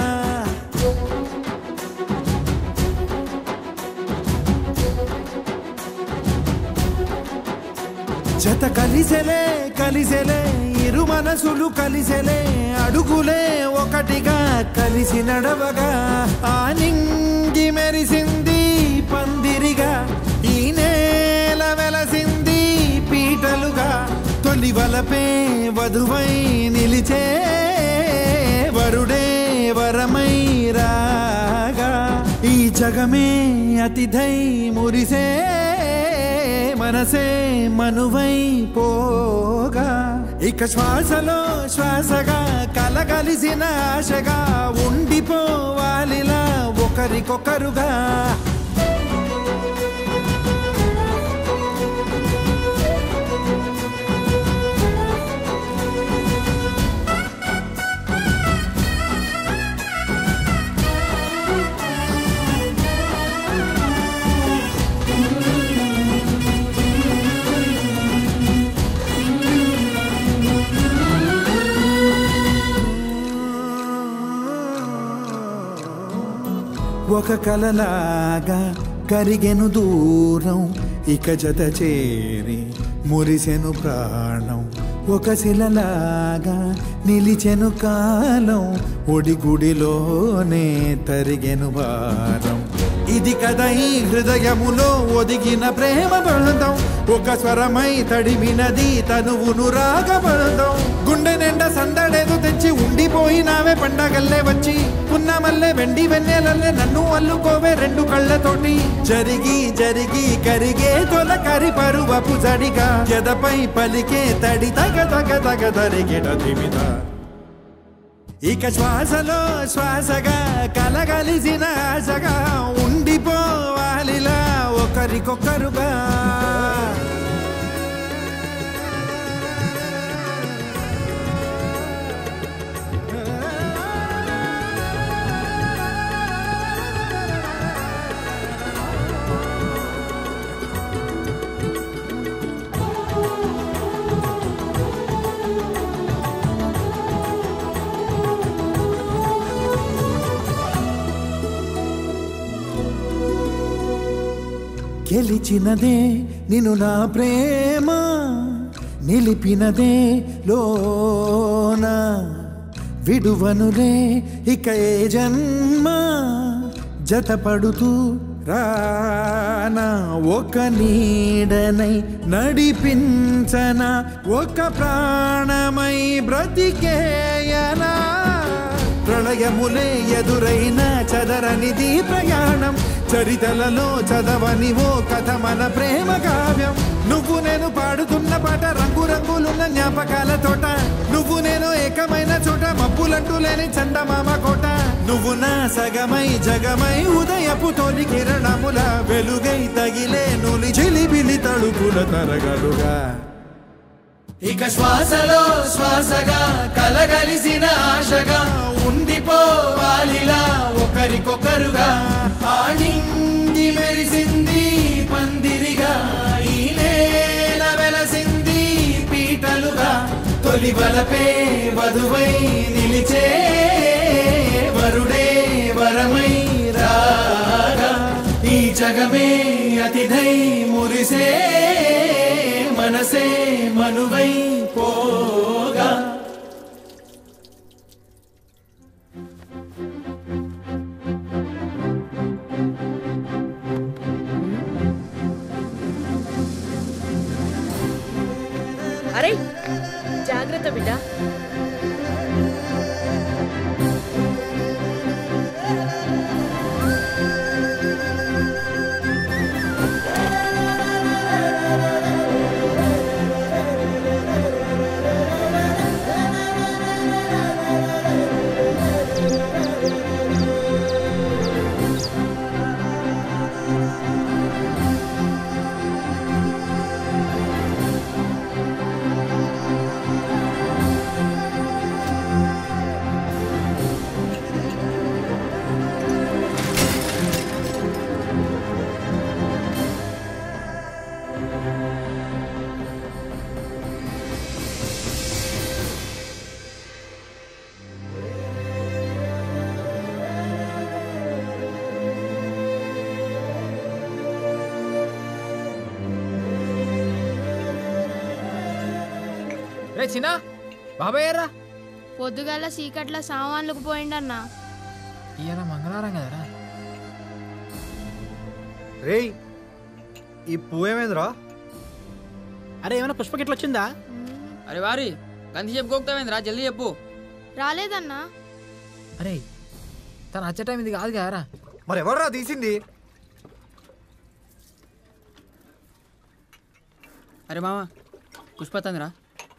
S5: జత కలిసెలే కలిసెలే ఇరు మనసులు కలిసెలే అడుగులే ఒకటిగా కలిసి నడవగా. ఆ నింగి మెరిసింది పందిరిగా ఈ నేల వెలసింది పీటలుగా. తొలి వలపే వధువై నిలిచే వరుడే వరమై రాగా. ఈ జగమే అతిథై మురిసే మనసే మనువై పోగా. ఇక శ్వాసలో శ్వాసగా కలగలిసిన ఆశగా ఉండిపోవాలిలా ఒకరికొకరుగా. ఒక కలలాగా కరిగెను దూరం ఇక జత చేరి మురిసెను ప్రాణం. ఒక శిలలాగా నిలిచెను కాలం ఒడిగుడిలోనే తరిగెను భారం. ఇది కదా ఈ హృదయములో ఒదిగిన ప్రేమ బంధం. ఒక స్వరమై తడిమినది తనువును రాగబంధం. గుండె నిండా సందడేదు తెచ్చి ఉండిపోయినావే పండగల్లే వచ్చి. పున్నమల్లే వెండి వెన్నెలల్లే నన్ను అల్లుకోవే రెండు కళ్ళతోటి. జరిగి జరిగి కరిగే తొల కరి పరువపు జడిగా ఎదపై పలికే తడి తగ తగ తగ తరిగిట తిమిద. ఇక శ్వాసలో శ్వాసగా కలగలిసిన ఆశగా ఉండిపోవాలిలా ఒకరికొకరుగా. గెలిచినదే నిన్ను నా ప్రేమ నిలిపినదే లోన. విడువనులే ఇక ఏ జన్మ జతపడుతూ రానా. ఒక నీడనై నడిపించన ఒక ప్రాణమై బ్రతికేయనా. ప్రళయములే ఎదురైన చదరనిది ప్రయాణం. చరితలలో చదవని ఓ కథ మన ప్రేమ కావ్యం. నువ్వు నేను పాడుతున్న పాట రంగు రంగులున్న జ్ఞాపకాల తోట. నువ్వు నేను ఏకమైన చోట మబ్బులంటూ లేని చందమామ కోట. నువ్వు నా సగమై జగమై ఉదయపు తొలి కిరణముల వెలుగై తగిలే నులి చిలిబిలి తడుపుల తరగలుగా. ఇక శ్వాసలో శ్వాసగా కలగలిసిన ఆశగా ఉండిపోవాలిలా ఒకరికొకరుగా. ఆనింగి మెరిసింది పందిరిగా ఈ నేల వెలసింది పీటలుగా. తొలి వలపే వధువై నిలిచే వరుడే వరమై రాగా. ఈ జగమే అతిథై మురిసే మనసే మనువై పోగా.
S23: అరే జాగ్రత్త బిడ్డ.
S6: రే చిన్న బాబాయ్ రా.
S12: పొద్దుగాల చీకట్ల సామాన్లకు పోయిండన్నా.
S6: ఇవాళ మంగళవారం కదరా.
S1: రేయ్ ఈ పువ్వు ఏమైందిరా?
S7: అరే ఏమైనా పుష్పకి ఎట్లా వచ్చిందా?
S8: అరే వారి గంధి చెప్పుకోకపోతావేంద్రా, జల్దీ చెప్పు.
S12: రాలేదన్నా.
S6: అరే తను వచ్చే టైం ఇది కాదు కదరా.
S1: మరి ఎవర్రా తీసింది?
S8: అరే మామ పుష్ప తందిరా.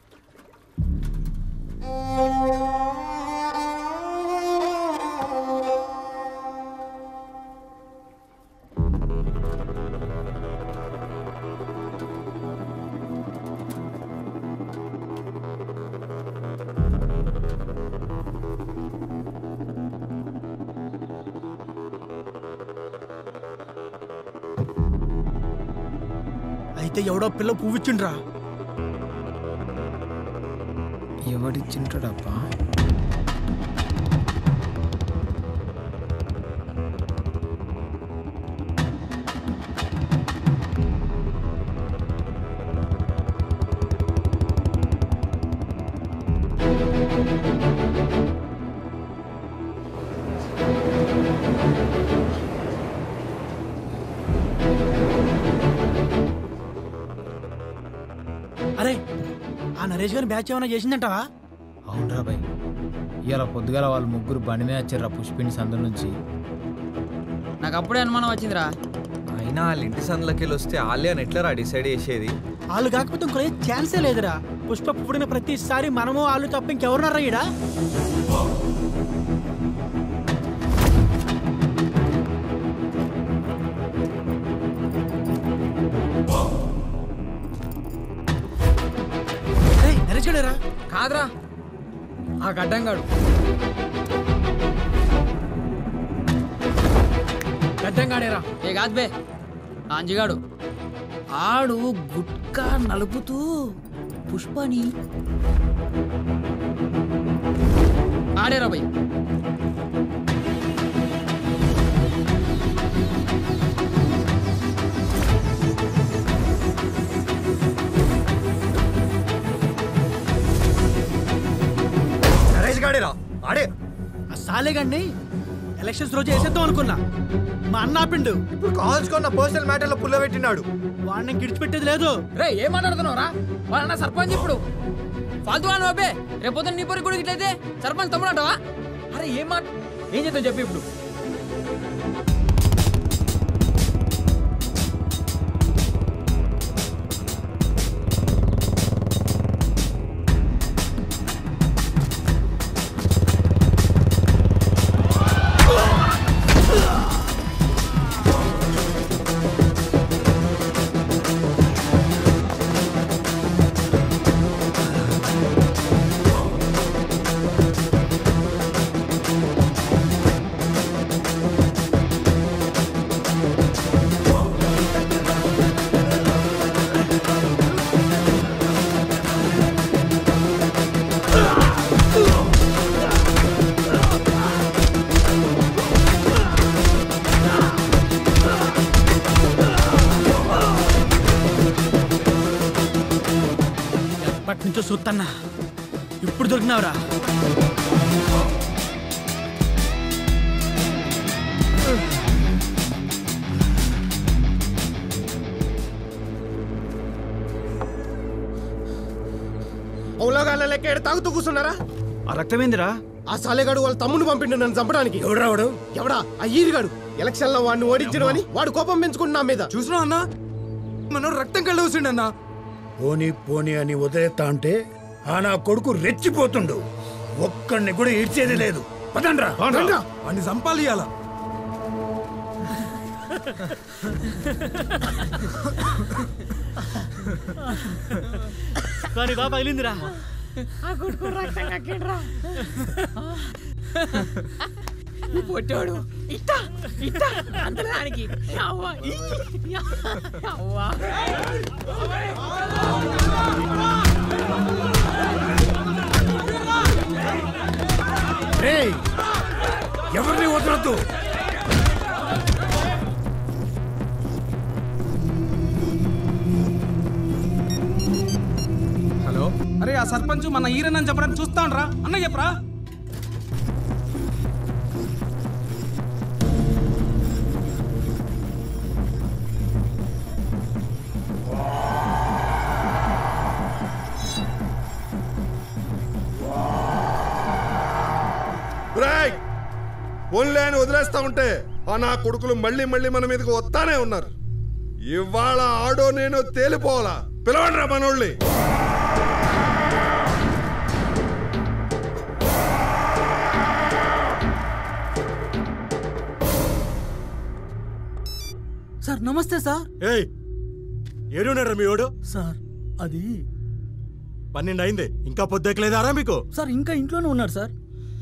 S7: అయితే ఎవడో పిల్ల పువ్విచ్చిండ్రా.
S6: ఎవడిచ్చింటాడప్పా?
S7: అరే ఆ నరేష్ గారి బ్యాచ్ ఏమైనా చేసిందంటావా?
S6: అవునరా బాయ్, ఇవాళ పొద్దుగాల వాళ్ళు ముగ్గురు బండి మీద వచ్చారా పుష్పిని సందు నుంచి.
S8: నాకు అప్పుడే అనుమానం వచ్చిందిరా.
S1: అయినా వాళ్ళ ఇంటి సందులోకి వెళ్ళి వస్తే వాళ్ళే అని ఎట్లరా డిసైడ్ చేసేది?
S7: వాళ్ళు కాకపోతే ఇంకో ఛాన్సే లేదురా. పుష్ప పుడిన ప్రతిసారి మనము వాళ్ళు తప్ప ఇంకెవరున్నారా ఈడ? నరేష్ గడేరా?
S6: కాదురా, ఆ గడ్డంగాడు. గడ్డంగాడేరా.
S8: ఏ కాదు బే, ఆంజిగాడు. ఆడు గుట్కా నలుపుతూ పుష్పని ఆడేరా బై.
S1: నరేష్ గాడేరా ఆడే.
S7: ఆ సాలేగాడిని ఎలక్షన్స్ రోజు వేసేద్దాం అనుకున్నా, మా అన్న ఆపిండు.
S1: ఇప్పుడు కాల్చుకున్న పర్సనల్ మ్యాటర్ లో పుల్ల పెట్టినాడు.
S7: వాడిని గిడిచిపెట్టేది లేదు.
S6: రే ఏం మాట్లాడుతున్నావురా? వాళ్ళన్న సర్పంచ్ ఇప్పుడు
S8: ఫాల్తు వాళ్ళు బాబే. రేపొద్దున నీ పొరి కూడా ఇట్లయితే సర్పంచ్ తమ్ముడు అంటావా?
S6: అరే ఏం మాట ఏం చేద్దాం చెప్పి ఇప్పుడు.
S7: ఎప్పటి నుంచో చూస్తున్నా, ఇప్పుడు దొరికినావురా.
S9: అవులాగాళ్ళ లెక్క ఎడ తాగుతూ కూర్చున్నారా?
S20: ఆ రక్తమేందిరా?
S9: ఆ సాలేగాడు వాళ్ళ తమ్ముడు పంపిండు నన్ను చంపడానికి. ఎవడు రావడు? ఎవడా? ఆ ఈరిగాడు. ఎలక్షన్ లో వాడిని ఓడించడం అని వాడు కోపం పెంచుకుంటున్నా మీద.
S19: చూసినా అన్నా, మనం రక్తం కళ్ళు వస్తుండన్నా.
S2: పోనీ పోనీ అని వదిలేస్తా అంటే ఆ నా కొడుకు రెచ్చిపోతుండు. ఒక్కడిని కూడా ఇడ్చేది లేదు. పదండ్రా
S19: వాడిని చంపాలి ఇయ్యాల.
S7: కానీ బాబా పగిలిందిరా.
S13: ఆ కొడుకు రక్తం కక్కిండ్రా.
S8: ఈ పొట్టాడు ఇట్ట ఇట్ట అంతడానికి అవ్వా అవ్వా.
S2: ఎవరిని వదలొద్దు.
S19: హలో, అరే ఆ
S10: సర్పంచ్ మన ఈరనని చెప్పడానికి చూస్తాండ్రా అన్న చెప్పరా.
S11: ఓన్లే అని వదిలేస్తా ఉంటే ఆ నా కొడుకులు మళ్ళీ మళ్ళీ మన మీదకి వస్తానే ఉన్నారు. ఇవాళ ఆడో నేను తేలిపోవాలా. పిలవండి రా మనోళ్ళని.
S7: సార్ నమస్తే సార్.
S17: ఏయ్ ఏడున్నారా మీ ఓడు?
S7: సార్ అది
S17: పన్నెండు అయింది, ఇంకా పొద్దెక్కలేదారా మీకు?
S7: సార్ ఇంకా ఇంట్లోనే ఉన్నారు సార్.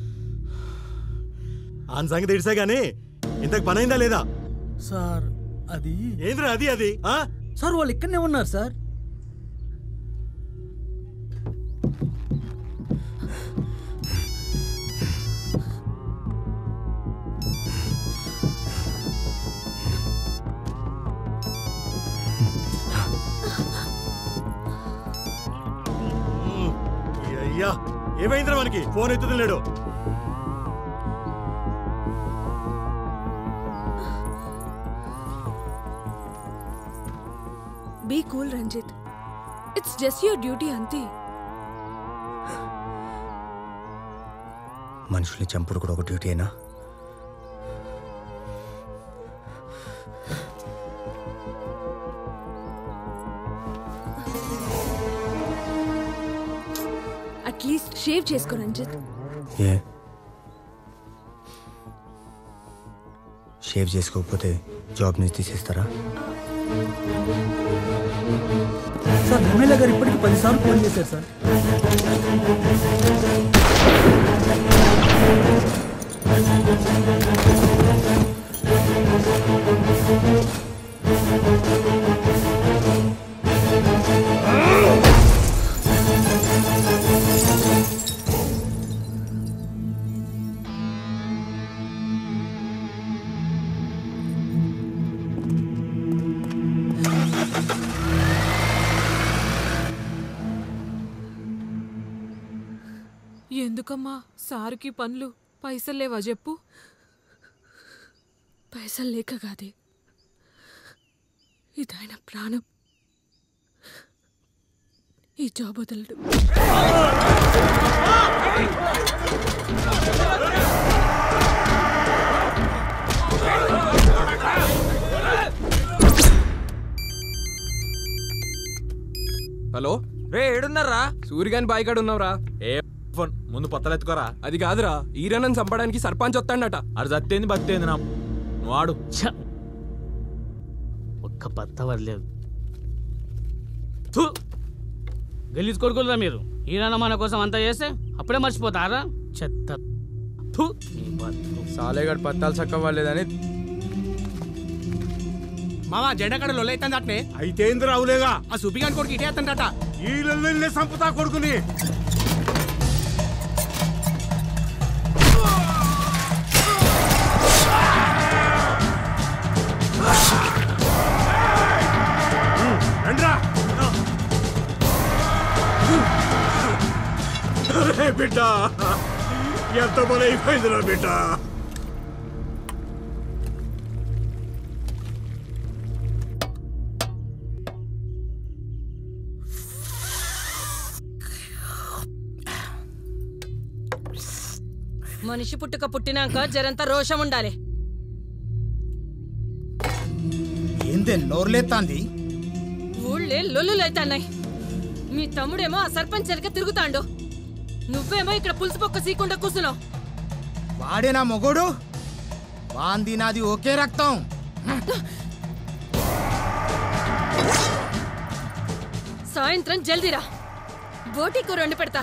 S17: ఆన్ సంగతి ఇడిసే గానీ ఇంతకు పని అయిందా లేదా?
S7: సార్ అది
S17: ఏంద్రా అది అది
S7: సార్ వాళ్ళు ఇక్కడనే ఉన్నారు సార్.
S17: అయ్యా ఏమైందిరా మనకి? ఫోన్ ఎత్తుతుంది లేడు.
S18: Be cool Ranjith, it's just your duty అంతే.
S24: మనుషుల్ని చంపుడు కూడా ఒక డ్యూటీ అయినా?
S18: అట్లీస్ట్ షేవ్ చేసుకో రంజిత్.
S24: ఏ షేవ్ చేసుకోకపోతే జాబ్ నుంచి తీసేస్తారా?
S7: సార్ ఎమ్మెల్యే గారు ఇప్పటికి పదిసార్లు ఫోన్ చేశారు సార్.
S18: ఎందుకమ్మా సారుకి పనులు? పైసలు లేవా చెప్పు? పైసలు లేక కాదే, ఇదాయన ప్రాణం. ఈ జాబ్ వదలడు.
S19: హలో
S20: రే ఏడున్నారా?
S19: సూర్యగాని బాయికాడు ఉన్నావురా?
S20: ఏ ఫోన్ ముందు పొత్తలెత్తుకోరా.
S19: అది కాదురా, ఈరనని చంపడానికి సర్పంచ్ వస్తాడట.
S20: అది సత్తేంది బత్తేంది నా నువ్వు ఆడు.
S25: ఒక్క పత్త వరలేదు. గలీజ్ కొడుకులరా మీరు. ఈయన మన కోసం అంతా చేస్తే అప్పుడే మర్చిపోతారా? చెత్త.
S19: సాలేగాడు పత్తాలు చక్కవ్వలేదని
S10: మావా జెండకాడ లొల్లైతుంది అట్నే.
S17: అయితే ఏంది రావులేగా?
S10: ఆ సుబ్బిగాని కొడుకు ఇటే అత్తండట.
S17: ఈ లొల్లే సంపుతా కొడుకుని. బిడ్డ ఎంత పని అయిపోయిందిరా బిడ్డ.
S23: మనిషి పుట్టుక పుట్టినాక జరంత రోషం ఉండాలి.
S10: ఏందే నోర్లేతాంది?
S23: ఊళ్ళే లొల్లులైతాన్నాయి. మీ తమ్ముడేమో ఆ సర్పంచ్ వెనక తిరుగుతాండు, నువ్వేమో ఇక్కడ పులుసు పొక్క సీకుండా కూర్చున్నావు.
S10: వాడే నా మొగోడు, వాంది నాది ఒకే రక్తం.
S23: సాయంత్రం జల్దీరా, బోటి కూర వండి పెడతా.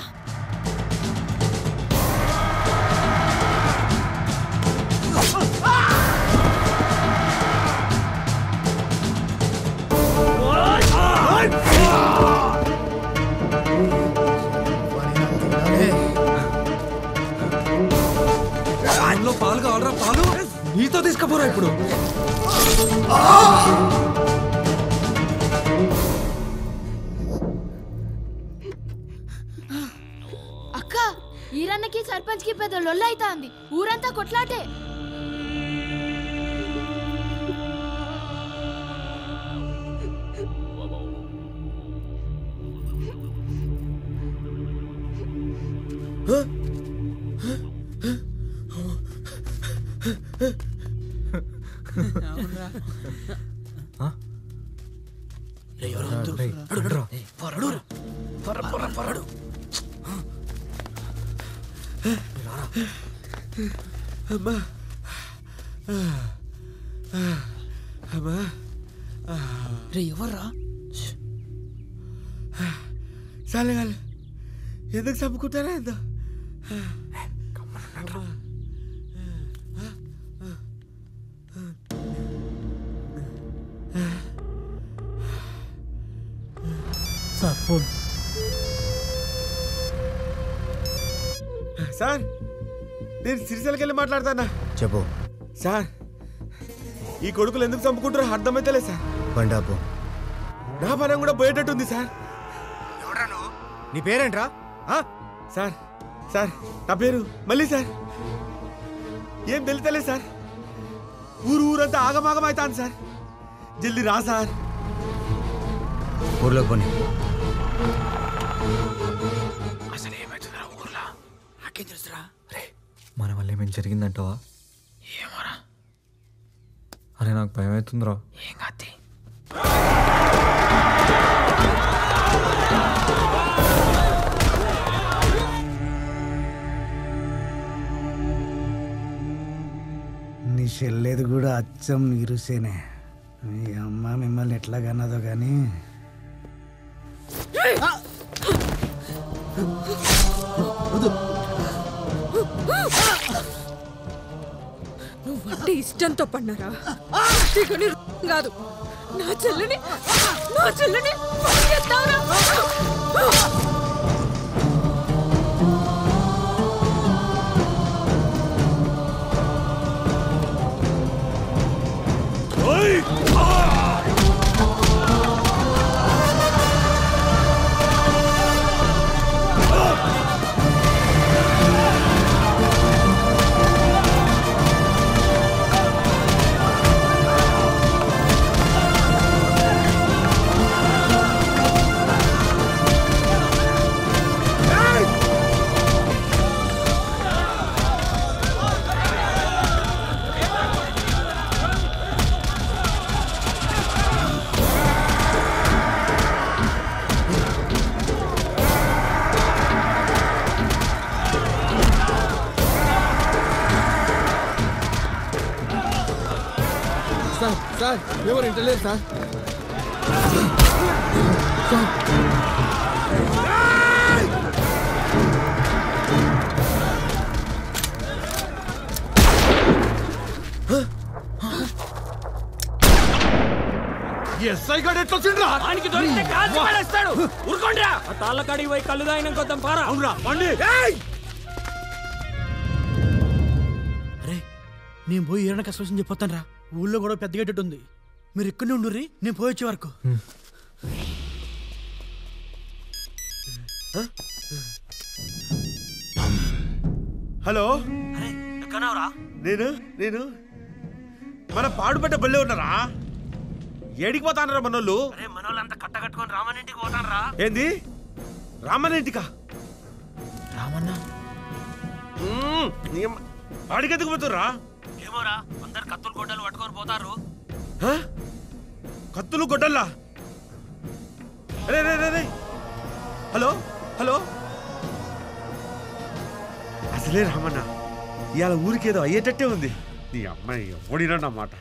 S19: పాలు కావాలరా? పాలు నీతో తీసుకుపోరా ఇప్పుడు.
S12: ఈరన్నకి సర్పంచ్ కి పెద్ద లొల్ల అవుతుంది. ఊరంతా కొట్లాటే.
S9: అమ్మా అమ్మా
S7: రే ఎవర్రా?
S9: చాలే కాలే ఎందుకు చంపుకుంటారా ఎంతో
S7: సార్ ఫోన్.
S9: సార్ నేను సిరిసిల్లకి వెళ్ళి మాట్లాడతానా?
S24: చెప్పు
S9: సార్ ఈ కొడుకులు ఎందుకు చంపుకుంటారో అర్థమైతలే సార్.
S24: బండాపు
S9: నా పనం కూడా పోయేటట్టుంది సార్.
S24: నీ పేరేంట్రా?
S9: సార్ సార్ నా పేరు మళ్ళీ సార్. ఏం తెలుతలే సార్. ఊరు ఊరంతా ఆగమాగం అవుతాను సార్. జల్దీ రా సార్.
S24: ఊర్లోకి పోనీ.
S6: అసలు ఏమవుతుందిరా ఊర్లో? నాకేం తెలుసురా?
S1: రే మన వల్ల ఏమేమి జరిగిందంటావా?
S6: ఏమోరా.
S1: అరే నాకు భయం అవుతుందిరా.
S6: ఏం కాదు.
S10: నీ చెల్లేది కూడా అచ్చం ఇరుసేనే. మీ అమ్మ మిమ్మల్ని ఎట్లా కన్నదో కానీ
S23: నువ్వంటే ఇష్టంతో పన్నారా? కాదు నా చెల్లిని నా చెల్లిని
S9: సార్ సార్ ఎవరు ఇంటలేదు సార్.
S4: ఎస్ఐ గారు ఎట్లా వచ్చిండ్రా?
S25: ఆయనకి దొరికితే కాల్చి పడేస్తాడు. ఊరుకోండిరా. ఆ తాళ్ళ కాడికి పోయి కళ్ళు తాగిన కొద్దాం పారా.
S4: అవునరా పండి.
S7: అరే నేను పోయి ఈరన్న కష్టం చెప్పొస్తాను రా. ఊళ్ళో కూడా పెద్ద గేటెట్ ఉంది. మీరు ఇక్కడనే ఉండుర్రి, నేను పోయి వచ్చే వరకు.
S9: హలో
S25: ఎక్కడరా?
S9: నేను నేను మన పాడుపడ్డ బల్లే ఉన్నారా? ఏడికి పోతానరా మనోళ్ళు?
S25: మనోళ్ళంతా కట్ట కట్టుకొని రామన్ ఇంటికి పోతానరా.
S9: ఏంది రామన్న ఇంటికా?
S7: రామన్న
S9: వాడికి ఎందుకు పోతుర్రా?
S25: ఏమోరా అందరు కత్తులు గొడ్డలు పట్టుకొని పోతారు.
S9: కత్తులు గొడ్డల్లా? అరే రే రే హలో హలో అసలే రామన్న ఇవాళ ఊరికేదో అయ్యేటట్టే ఉంది. నీ అమ్మాయి ఓడినా నా మాట.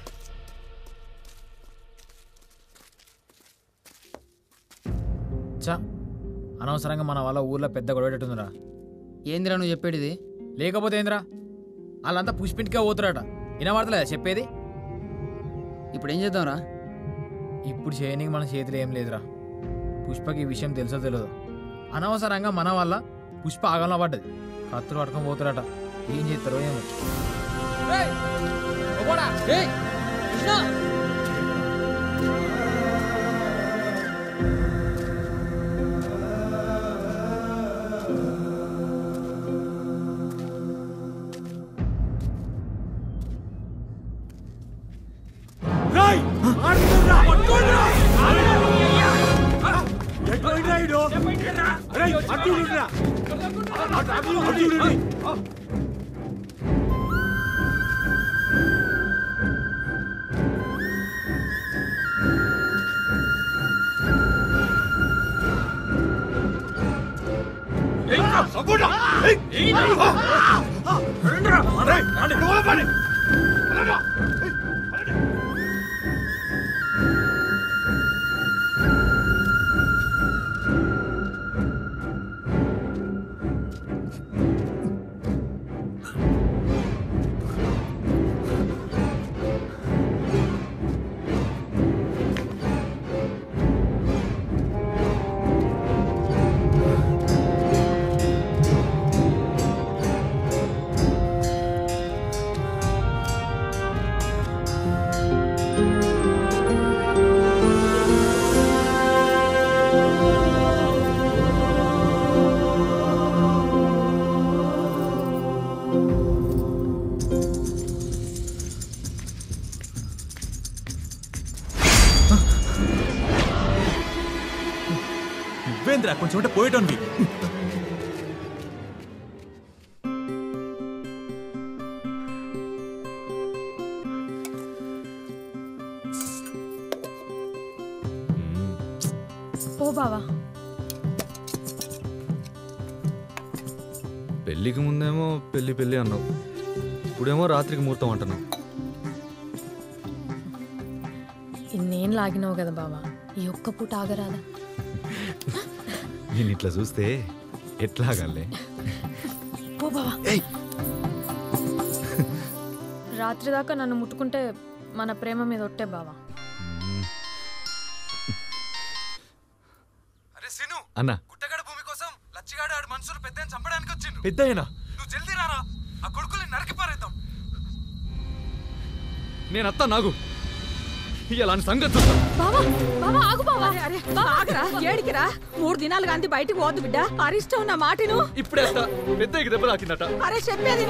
S6: చా అనవసరంగా మన వాళ్ళ ఊర్లో పెద్ద గొడవటట్టుందిరా.
S8: ఏందిరా నువ్వు చెప్పేది?
S6: లేకపోతే ఏందిరా, వాళ్ళంతా పుష్పింటికే పోతురాట. వినబడతలేదా చెప్పేది?
S8: ఇప్పుడు ఏం చేద్దాంరా?
S6: ఇప్పుడు చేయనికి మన చేతిలో ఏం లేదురా. పుష్పకి ఈ విషయం తెలుసో తెలియదు, అనవసరంగా మన వల్ల పుష్ప ఆగంలో పడ్డది. కత్తులు పట్టుకొని పోతురాట. ఏం చేస్తారో ఏమో.
S14: నువ్వేంద్రా కొంచెం ఉంటే పోయేటోన్వి.
S15: ఓ బావా,
S16: పెళ్ళికి ముందేమో పెళ్లి పెళ్ళి అన్నావు, ఇప్పుడేమో రాత్రికి ముహూర్తం అంటున్నావు.
S15: ఇన్నేం లాగినావు కదా బావా, ఈ ఒక్క పూట ఆగరాదా?
S16: నేను ఇట్లా చూస్తే ఎట్లాగలే.
S15: ఓ బావా, రాత్రి దాకా నన్ను ముట్టుకుంటే మన ప్రేమ మీద ఒట్టే బావా.
S16: అన్నా
S19: గుట్టగడ భూమి కోసం లచ్చిగాడు ఆడు మనుషులు పెద్ద చంపడానికి వచ్చిండు.
S16: పెద్దయినా
S19: నువ్వు జల్దీ రారా, ఆ కొడుకుల్ని నరికి పారేద్దాం.
S16: నేను అత్తా నాగు ఇలాంటి సంగతి చూస్తా.
S15: బావా బావా ఆగు బావా.
S21: అరే ఆగరా, ఏడికిరా? మూడు దినాలు గాంధీ బయటికి పోదు బిడ్డ. అరిష్టం నా మాటను.
S16: ఇప్పుడే పెద్దకి దెబ్బ తాకిందట.
S21: అరే చెప్పేది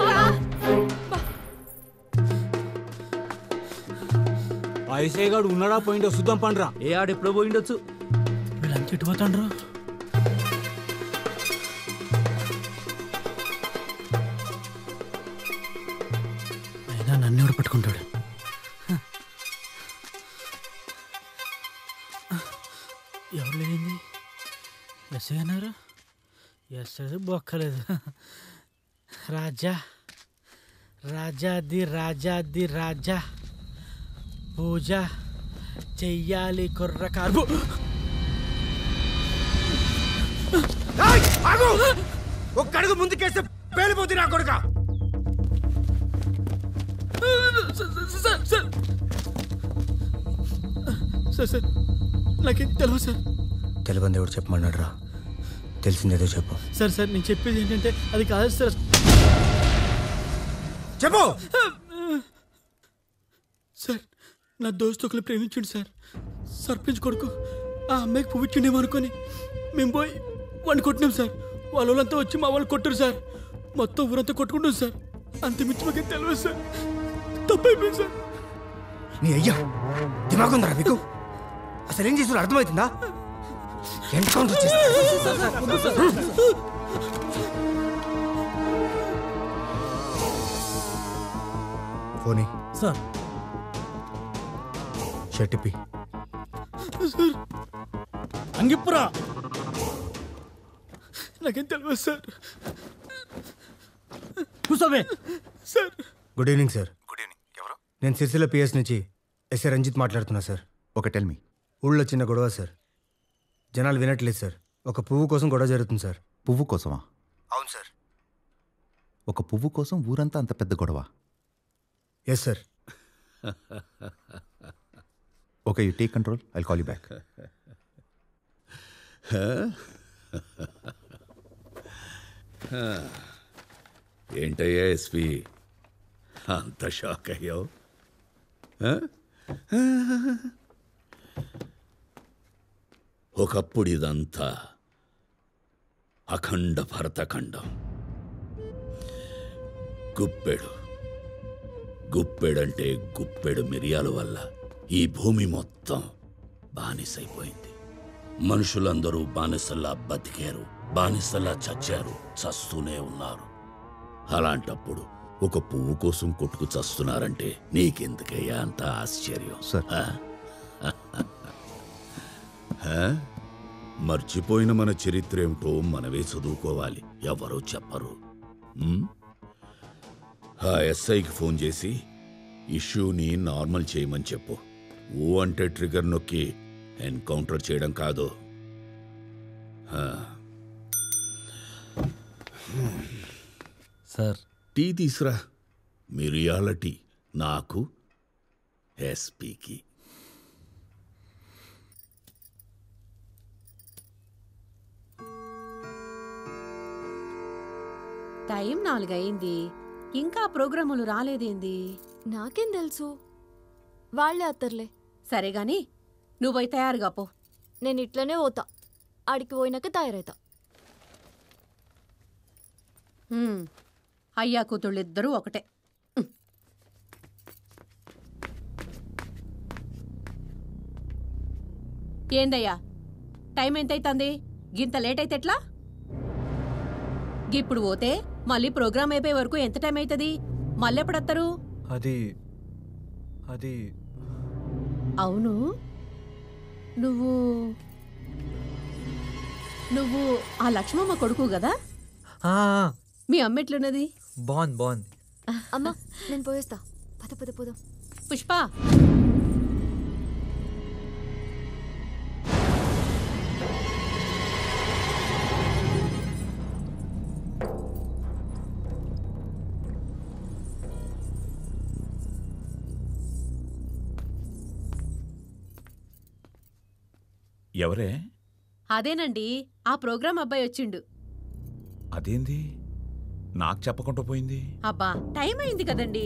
S14: ఐసేగాడు ఉన్నాడా పోయిండో చూద్దాం పండ్రా.
S20: ఏ ఆడు ఎప్పుడో పోయిండొచ్చు.
S7: వీళ్ళంతా ఎటు పోతాండ్రు? అయినా నన్ను ఎవడు పట్టుకుంటాడు? ఎవరు లేనింది? ఎస్ఐ అన్నారు. ఎస్ఐ బొక్కలేదు. రాజా రాజాది రాజాది రాజా పూజ చెయ్యాలి కుర్ర కార్బు.
S14: ఒక్కడుగు ముందుకేస్తే పేలిపోతుంది నా కొడుక.
S7: సార్ సార్ నాకేం తెలియదు సార్.
S24: తెలియని ఎవడు చెప్పమన్నాడు రా, తెలిసిందేదో చెప్పు.
S7: సార్ సార్ నేను చెప్పేది ఏంటంటే అది కాదు సార్.
S24: చెప్పు
S7: సార్. నా దోస్తు ఒకరు ప్రేమించండి సార్. సర్పంచ్ కొడుకు ఆ అమ్మాయికి పువ్విచ్చిండేమో అనుకొని మేము పోయి వాడిని కొట్టినాం సార్. వాళ్ళ వాళ్ళంతా వచ్చి మా వాళ్ళు కొట్టారు సార్. మొత్తం ఊరంతా కొట్టుకుంటాం సార్. అంతమించి మాకేం తెలియదు సార్. తప్పైపోయింది సార్.
S24: నీ అయ్యా దిమాగుందరా మీకు? అసలు ఏం చేసిన అర్థమవుతుందా? Encounter phony
S7: sir.
S24: షర్టిప్పి
S7: అంగిప్పురా. నాకేం తెలియదు సార్. కూర్చోవే sir.
S24: Good evening sir. Good evening. ఎవరు? నేను సిరిసిల్ల పిఎస్ నుంచి ఎస్ఏ రంజిత్ మాట్లాడుతున్నా సార్.
S22: ఒక టెల్ మీ.
S24: ఊళ్ళో చిన్న గొడవ సార్. జనాలు వినట్లేదు సార్. ఒక పువ్వు కోసం గొడవ జరుగుతుంది సార్.
S22: పువ్వు కోసమా?
S24: అవును సార్.
S22: ఒక పువ్వు కోసం ఊరంతా అంత పెద్ద గొడవ?
S24: Yes sir.
S22: Okay, you take control, I'll call you back.
S26: ఏంటయ్యా ఎస్పీ అంత షాక్ అయ్యావు? ఒకప్పుడు ఇదంతా అఖండ భరతఖండం. గుప్పెడు గుప్పెడంటే గుప్పెడు మిరియాల వల్ల ఈ భూమి మొత్తం బానిసైపోయింది. మనుషులందరూ బానిసల్లా బతికారు. బానిసలా చచ్చారు, చస్తూనే ఉన్నారు. అలాంటప్పుడు ఒక పువ్వు కోసం కొట్టుకు చస్తున్నారంటే నీకెందుకయ్యా అంత ఆశ్చర్యం? మర్చిపోయిన మన చరిత్ర ఏమిటో మనమే చదువుకోవాలి, ఎవరో చెప్పరు. ఆ ఎస్ఐకి ఫోన్ చేసి ఇష్యూని నార్మల్ చేయమని చెప్పు. ఊ అంటే ట్రిగర్ నొక్కి ఎన్కౌంటర్ చేయడం కాదు.
S16: సార్
S26: టీ తీసురా. మిరియాల టీ నాకు, ఎస్పీకి.
S21: టైం నాలుగయింది, ఇంకా ప్రోగ్రాములు రాలేదేంది?
S2: నాకేం తెలుసు, వాళ్లే అత్తర్లే.
S21: సరే గాని నువ్వై తయారుగా పో.
S2: నేను ఇట్లనే పోతా, ఆడికి పోయినాక తయారైతా.
S21: అయ్యా కూతుళ్ళిద్దరూ ఒకటే. ఏందయ్యా టైం ఎంతైతుంది? గింత లేట్ అయితే ఎట్లా? ఇప్పుడు పోతే మళ్ళీ ప్రోగ్రామ్ అయిపోయే వరకు ఎంత టైం అవుతుంది? మళ్ళీ ఎప్పుడొస్తారు?
S1: అది అది
S21: అవును, నువ్వు నువ్వు ఆ లక్ష్మమ్మ కొడుకు కదా? మీ అమ్మ ఎట్లున్నది?
S1: బాగుంది బాగుంది.
S2: అమ్మా నేను పోయేస్తా, పద పద పోదాం.
S21: పుష్ప
S3: ఎవరే?
S21: అదేనండి, ఆ ప్రోగ్రాం అబ్బాయి వచ్చిండు.
S3: అదేంది నాకు చెప్పకుండా పోయింది?
S21: అబ్బా టైం అయింది కదండి.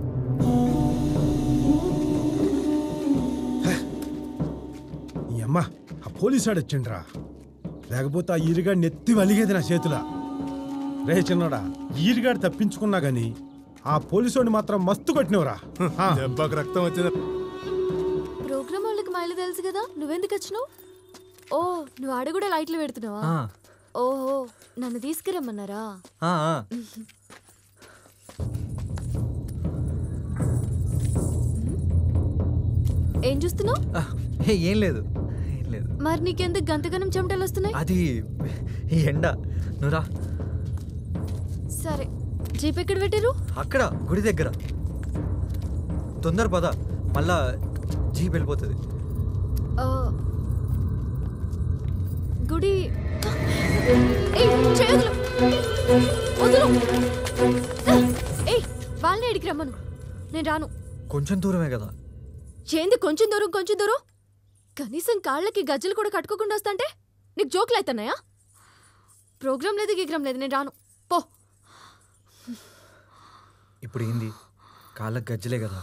S14: ఈ అమ్మా ఆ పోలీసాడు వచ్చిండ్రా, లేకపోతే ఆ ఈరిగాడు నెత్తి వలిగేది నా చేతుల. రే చిన్నడా, ఈరిగాడు తప్పించుకున్నా గాని ఆ పోలీసోడిని మాత్రం మస్తు కొట్టినవరా. దెబ్బకు రక్తం వచ్చింది.
S2: ప్రోగ్రామ్ వాళ్ళకి మైలు తెలుసు కదా, నువ్వెందుకు వచ్చినావు? ఓ నువ్వు ఆడ కూడా లైట్లు పెడుతున్నావా? ఓహో నన్ను తీసుకురమ్మన్నారా? ఏం చూస్తున్నావు?
S1: ఏం లేదు ఏం లేదు.
S2: మరి నీకెందుకు గంతగనం చెమటలు వస్తున్నాయి?
S1: అది ఎండ. నువ్వురా.
S2: సరే జీప్ ఎక్కడ పెట్టారు?
S1: అక్కడ గుడి దగ్గర. తొందర పద, మళ్ళా జీప్ వెళ్ళిపోతుంది.
S2: గుడి వాళ్ళని ఎడికి రమ్మను, నేను రాను.
S1: కొంచెం దూరమే కదా.
S2: చేంది కొంచెం దూరం కొంచెం దూరం? కనీసం కాళ్ళకి గజ్జలు కూడా కట్టుకోకుండా వస్తాంటే నీకు జోకులు అవుతున్నాయా? ప్రోగ్రాం లేదు గీగ్రాం లేదు, నేను రాను పో.
S1: ఇప్పుడు ఏంది, కాళ్ళకి గజ్జలే కదా.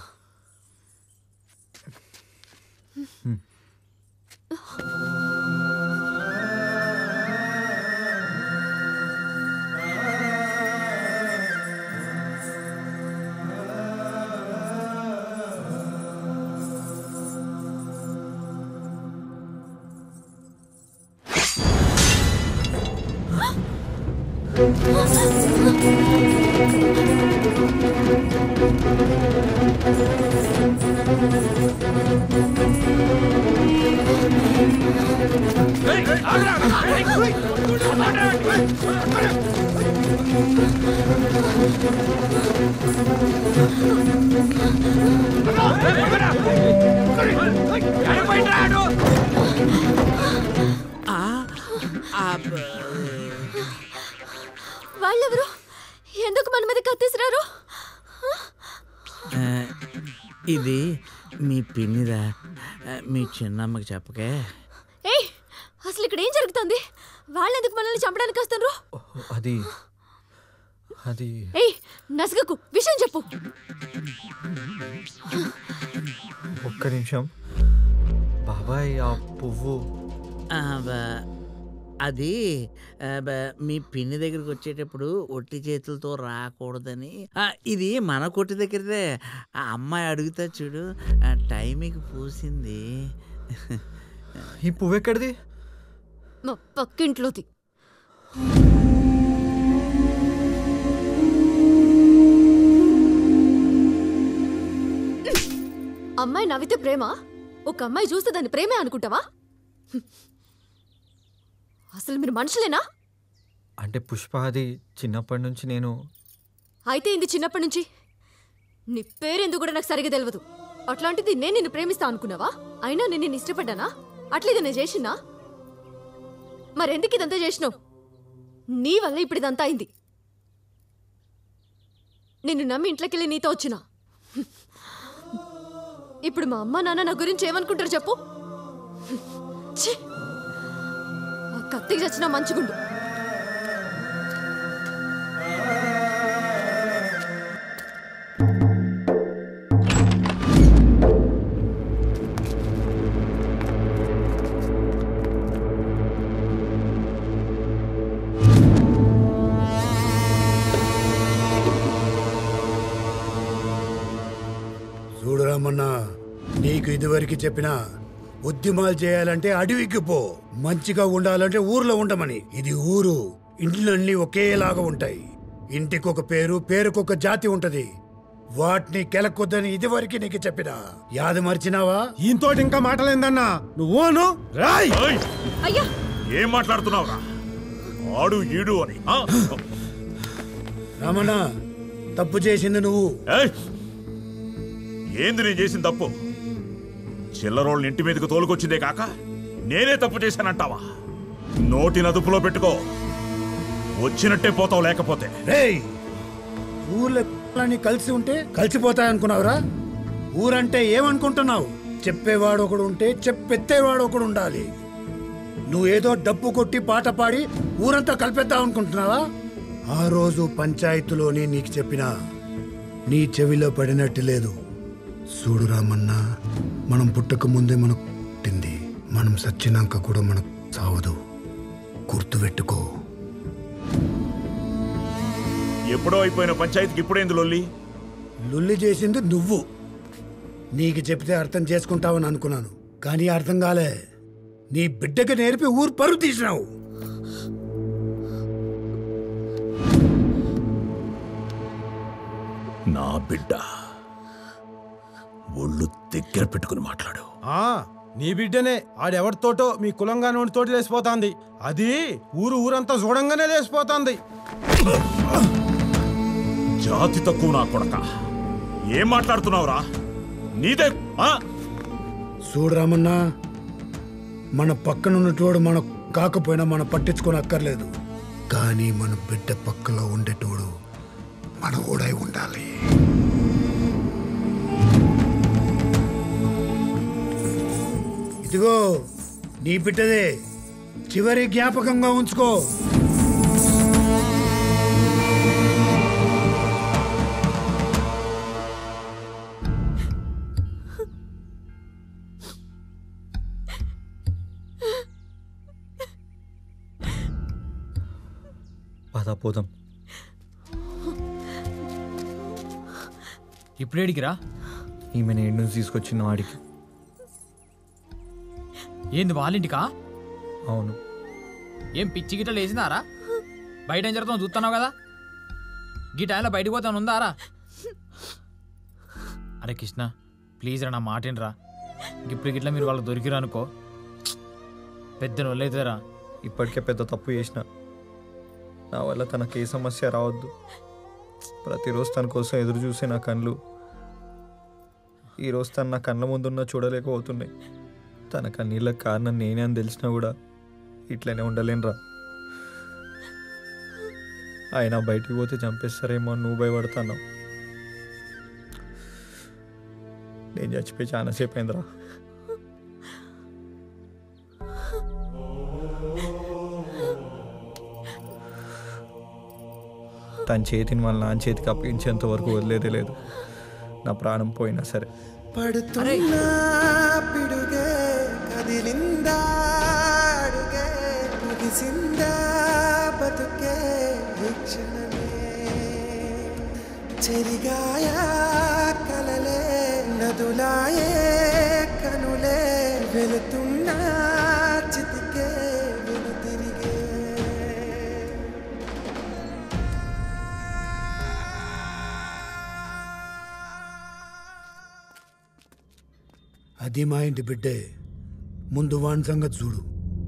S2: వాళ్ళెవరు? ఎందుకు మన మీద కత్తేసినారు?
S5: ఇది మీ పిన్నిదా, మీ చిన్నమ్మకి చెప్పకే.
S2: ఏయ్ అసలు ఇక్కడ ఏం జరుగుతుంది? వాళ్ళు ఎందుకు మనల్ని చంపడానికి వస్తున్నారు?
S1: అది అది
S2: ఏయ్ నసగకు, విషయం చెప్పు.
S1: ఒక్క నిమిషం. బాబాయ్ ఆ పువ్వు
S5: అది మీ పిన్ని దగ్గరికి వచ్చేటప్పుడు ఒట్టి చేతులతో రాకూడదని. ఇది మన కొట్టి దగ్గరదే. ఆ అమ్మాయి అడుగుతా చూడు, టైంకి పూసింది.
S1: ఈ పువ్వు ఎక్కడిది?
S2: మా పక్కింట్లోది. అమ్మాయి నవ్వితే ప్రేమ, ఒక అమ్మాయి చూస్తే దాన్ని ప్రేమే అనుకుంటావా? అసలు మీరు మనుషులేనా?
S1: అంటే పుష్ప అది చిన్నప్పటి నుంచి నేను
S2: అయితే ఇంది చిన్నప్పటి నుంచి. నీ పేరెందుకు కూడా నాకు సరిగా తెలియదు. అట్లాంటిది నేను నిన్ను ప్రేమిస్తా అనుకున్నావా? అయినా నేను నిన్ను ఇష్టపడ్డానా? అట్లేది నేను చేసినా? మరెందుకు ఇదంతా చేసినావు? నీ వల్ల ఇప్పుడు ఇదంతా అయింది. నిన్ను నమ్మి ఇంట్లోకి వెళ్ళి నీతో వచ్చినా. ఇప్పుడు మా అమ్మ నాన్న నా గురించి ఏమనుకుంటారు చెప్పు? ఆ కత్తికి చచ్చినా మంచిగుండు.
S10: చూడరామన్నా, నీకు ఇదివరకు చెప్పిన ఉద్యమాలు చేయాలంటే అడవికి పో, మంచిగా ఉండాలంటే ఊర్లో ఉండమని. ఇది ఊరు, ఇండ్లన్నీ ఒకేలాగా ఉంటాయి. ఇంటికొక పేరు, పేరుకొక జాతి ఉంటది. వాటిని కెలకొద్దని ఇదివరకు నీకు చెప్పిన. యాద మర్చినావా?
S14: ఇంతోటి ఇంకా మాటలేందన్నా నువ్వును రాయ్.
S2: అయ్యా,
S3: ఏం మాట్లాడుతున్నావురా? ఆడు ఈడు అని.
S10: రామన్న, తప్పు చేసింది నువ్వు.
S3: ఏంది నేను చేసిన తప్పు? చిల్లరోళ్ళని ఇంటి మీదకి తోలుకొచ్చిందే కాక నేనే తప్పు చేశానంటావా? నోటి నదుపులో పెట్టుకో, వచ్చినట్టే పోతావు. లేకపోతే
S10: ఊర్లో కలిసి ఉంటే కలిసిపోతాయనుకున్నావురా? ఊరంటే ఏమనుకుంటున్నావు? చెప్పేవాడు ఒకడు ఉంటే చెప్పెత్తేవాడు ఒకడు ఉండాలి. నువ్వేదో డబ్బు కొట్టి పాట పాడి ఊరంతా కలిపేద్దాం అనుకుంటున్నావా? ఆ రోజు పంచాయతీలోని నీకు చెప్పినా నీ చెవిలో పడినట్టు లేదు. చూడు రామన్న, మనం పుట్టక ముందే మనకు పుట్టింది, మనం సచ్చినాక కూడా మనకు సావదు. గుర్తుపెట్టుకో.
S3: ఎప్పుడో అయిపోయిన పంచాయతీకి ఇప్పుడేంది లొల్లి?
S10: లొల్లి చేసింది నువ్వు. నీకు చెప్తే అర్థం చేసుకుంటావని అనుకున్నాను, కానీ అర్థం కాలే. నీ బిడ్డకి నేర్పి ఊరు పరువు తీసినావు.
S3: నా బిడ్డ ఒళ్ళు దగ్గర పెట్టుకుని మాట్లాడు.
S14: ఆ నీ బిడ్డనే. ఆడెవరితోటో మీ కులంగా నోటితోటి లేసిపోతాంది. అది ఊరు ఊరంతా చూడంగానే లేసిపోతాంది.
S3: జాతి తక్కువ నా కొడక, ఏం మాట్లాడుతున్నావురా? నీదే.
S10: చూడు రామన్న, మన పక్కనున్నటోడు మన కాకపోయినా మనం పట్టించుకొని అక్కర్లేదు, కానీ మన బిడ్డ పక్కలో ఉండేటోడు మన ఓడై ఉండాలి. ఇదిగో నీ బిడ్డదే, చివరి జ్ఞాపకంగా ఉంచుకో.
S1: పద పోదాం.
S6: ఇప్పుడేడికిరా?
S1: ఈమె ఏడు నుంచి తీసుకొచ్చిన వాడికి.
S6: ఏంది వాళ్ళింటికా?
S1: అవును.
S6: ఏం పిచ్చి గిట్ట లేచినారా? బయట ఏం జరుగుతుందో చూస్తున్నావు కదా. గీ టైంలో బయటకు పోతాను ఉందారా? అరే కృష్ణ, ప్లీజ్ రా, నా మాటేనరా. ఇప్పుడు గిట్లా మీరు వాళ్ళకి దొరికిరా అనుకో, పెద్ద నొల్లైతుందిరా.
S1: ఇప్పటికే పెద్ద తప్పు చేసిన. నా వల్ల తనకి ఏ సమస్య రావద్దు. ప్రతిరోజు తన కోసం ఎదురు చూసే నా కళ్ళు ఈరోజు తను నా కళ్ళ ముందున్న చూడలేకపోతున్నాయి. తన కన్నీళ్ళకి కారణం నేనే అని తెలిసినా కూడా ఇట్లనే ఉండలేనురా. ఆయన బయటికి పోతే చంపేస్తారేమో అని నువ్వు భయపడుతున్నావు. నేను చచ్చిపోయి చాలాసేపు అయిందిరా. తన చేతిని వాళ్ళ నాన్న చేతికి అప్పగించేంత వరకు వదిలేదే లేదు. నా ప్రాణం పోయినా సరే.
S11: పడుతున్నా పిడుగే కదిలిందా అడుగే ముగిసిందా బతుకే వీక్షణమే చెరిగాయ కలలే నదులాయే కనులే వెళుతున్నా చితికే వెనుతిరిగే
S10: అది మా ఇంటి బిడ్డే. ముందు వాని సంగతి చూడు.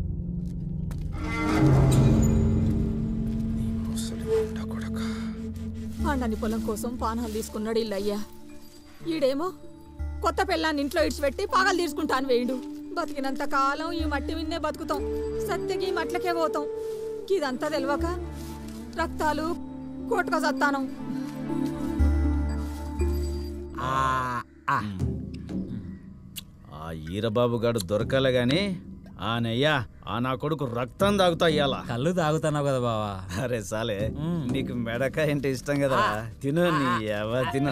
S21: అండని పొలం కోసం పానాలు తీసుకున్నాడు ఇల్లయ్యా. ఈడేమో కొత్త పిల్లాన్ని ఇంట్లో ఇడిచిపెట్టి పాగలు తీసుకుంటాను వేయండు. బతికినంత కాలం ఈ మట్టి విన్నే బతుకుతాం, సత్యకి మట్లకే పోతాం. ఇదంతా తెలియక రక్తాలు కోటుగా సత్తానం.
S20: ఆ ఈరబాబు గారు దొరకాలే గాని ఆ నెయ్యా ఆ నా కొడుకు రక్తం తాగుతా ఇయ్యాల.
S6: కళ్ళు తాగుతున్నావు కదా బావా.
S20: అరే సాలే, నీకు మెడకాయ అంటే ఇష్టం కదా, తిను నీ ఎవ తిను.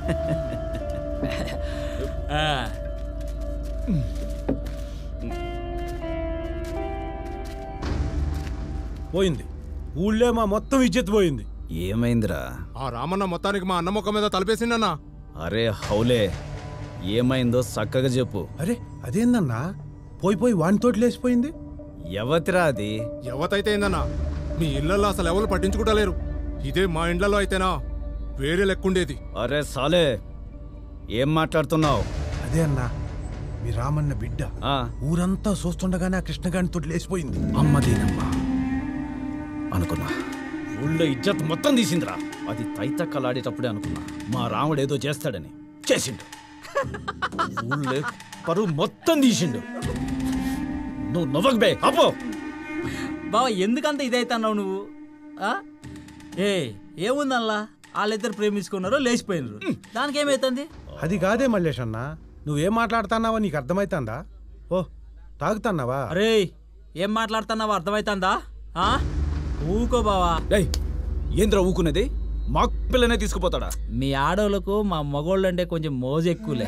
S14: పోయింది ఊళ్ళో మా మొత్తం ఇజ్జత్ పోయింది.
S20: ఏమైందిరా?
S19: ఆ రామన్న మొత్తానికి మా అన్న ముఖం మీద తలపేసిండన్నా.
S20: అరే హౌలే, ఏమైందో చక్కగా చెప్పు.
S14: అరే అదేందన్నా పోయి పోయి వానితోటి లేచిపోయింది.
S20: ఎవతిరా అది?
S19: ఎవతైతే ఏందన్నా, మీ ఇళ్లలో అసలు ఎవరు పట్టించుకుంటలేరు. ఇదే మా ఇండ్లలో అయితేనా వేరే లెక్కుండేది.
S20: అరే సాలే, ఏం మాట్లాడుతున్నావు?
S14: అదే అన్నా, మీ రామన్న బిడ్డ ఊరంతా చూస్తుండగానే ఆ కృష్ణగాని తోటి లేచిపోయింది.
S20: అమ్మదేనమ్మా అనుకున్నా, ఊళ్ళో ఇజ్జత్ మొత్తం తీసిందిరా. అది తైతక్కలాడేటప్పుడే అనుకున్నా మా రాముడు ఏదో చేస్తాడని. చేసిండు. ఊళ్ళో పరువు మొత్తం తీసిండు. నువ్వు నవ్వకు బే, అపో.
S6: బావా ఎందుకంత ఇదైతున్నావు నువ్వు? ఏ ఏముందల్లా, వాళ్ళిద్దరు ప్రేమించుకున్నారో లేచిపోయినరు, దానికి ఏమైతుంది?
S14: అది కాదే మల్లేష్ అన్న, నువ్వేం మాట్లాడుతున్నావో నీకు అర్థమైతుందా? ఓ తాగుతున్నావా?
S6: అరే ఏం మాట్లాడుతున్నావో అర్థమైతుందా? ఊకో బావా.
S20: ఏంద్రా ఊకునేది? మా పిల్లనే తీసుకుపోతాడా?
S6: మీ ఆడోళ్ళకు మా మగోళ్ళు అంటే కొంచెం మోజు ఎక్కువలే.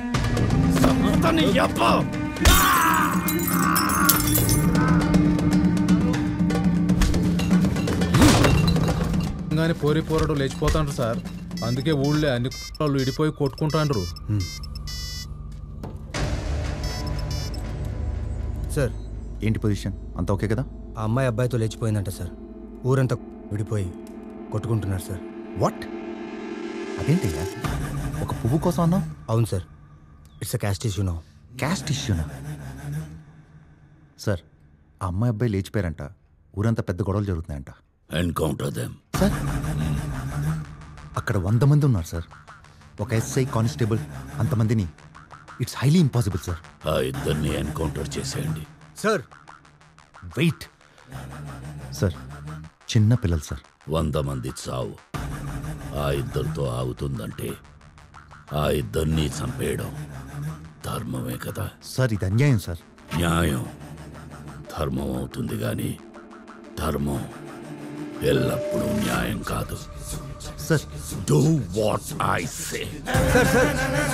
S19: కానీ పోరి పోరడు లేచిపోతాండ్రు సార్. అందుకే ఊళ్ళో అన్ని వాళ్ళు ఇడిపోయి కొట్టుకుంటాండ్రు.
S24: సార్
S22: ఏంటి పొజిషన్? అంత ఓకే కదా?
S24: ఆ అమ్మాయి అబ్బాయితో లేచిపోయిందంట సార్. ఊరంతా విడిపోయి కొట్టుకుంటున్నారు సార్.
S22: వాట్? అదేంటయ్యా, ఒక పువ్వు కోసం అన్నావు?
S24: అవును sir, it's a caste issue no.
S22: Caste ఇష్యూనా? సార్ ఆ అమ్మాయి అబ్బాయి లేచిపోయారంట, ఊరంతా పెద్ద గొడవలు జరుగుతున్నాయంట.
S26: Encounter them.
S22: సార్ అక్కడ వంద మంది ఉన్నారు సార్, ఒక ఎస్ఐ కానిస్టేబుల్, అంతమందిని. It's highly impossible sir.
S26: ఆ ఇద్దరిని ఎన్కౌంటర్ చేసేయండి.
S24: సార్
S22: వెయిట్ సార్, చిన్న పిల్లలు సార్.
S26: వంద మంది చావు ఆ ఇద్దరితో ఆగుతుందంటే ఆ ఇద్దరిని చంపేయడం ధర్మమే కదా
S22: సార్. ఇది అన్యాయం సార్.
S26: న్యాయం ధర్మం అవుతుంది గాని ధర్మం ఎల్లప్పుడూ న్యాయం కాదు.
S22: Sir
S26: do what I say.
S24: Sir sir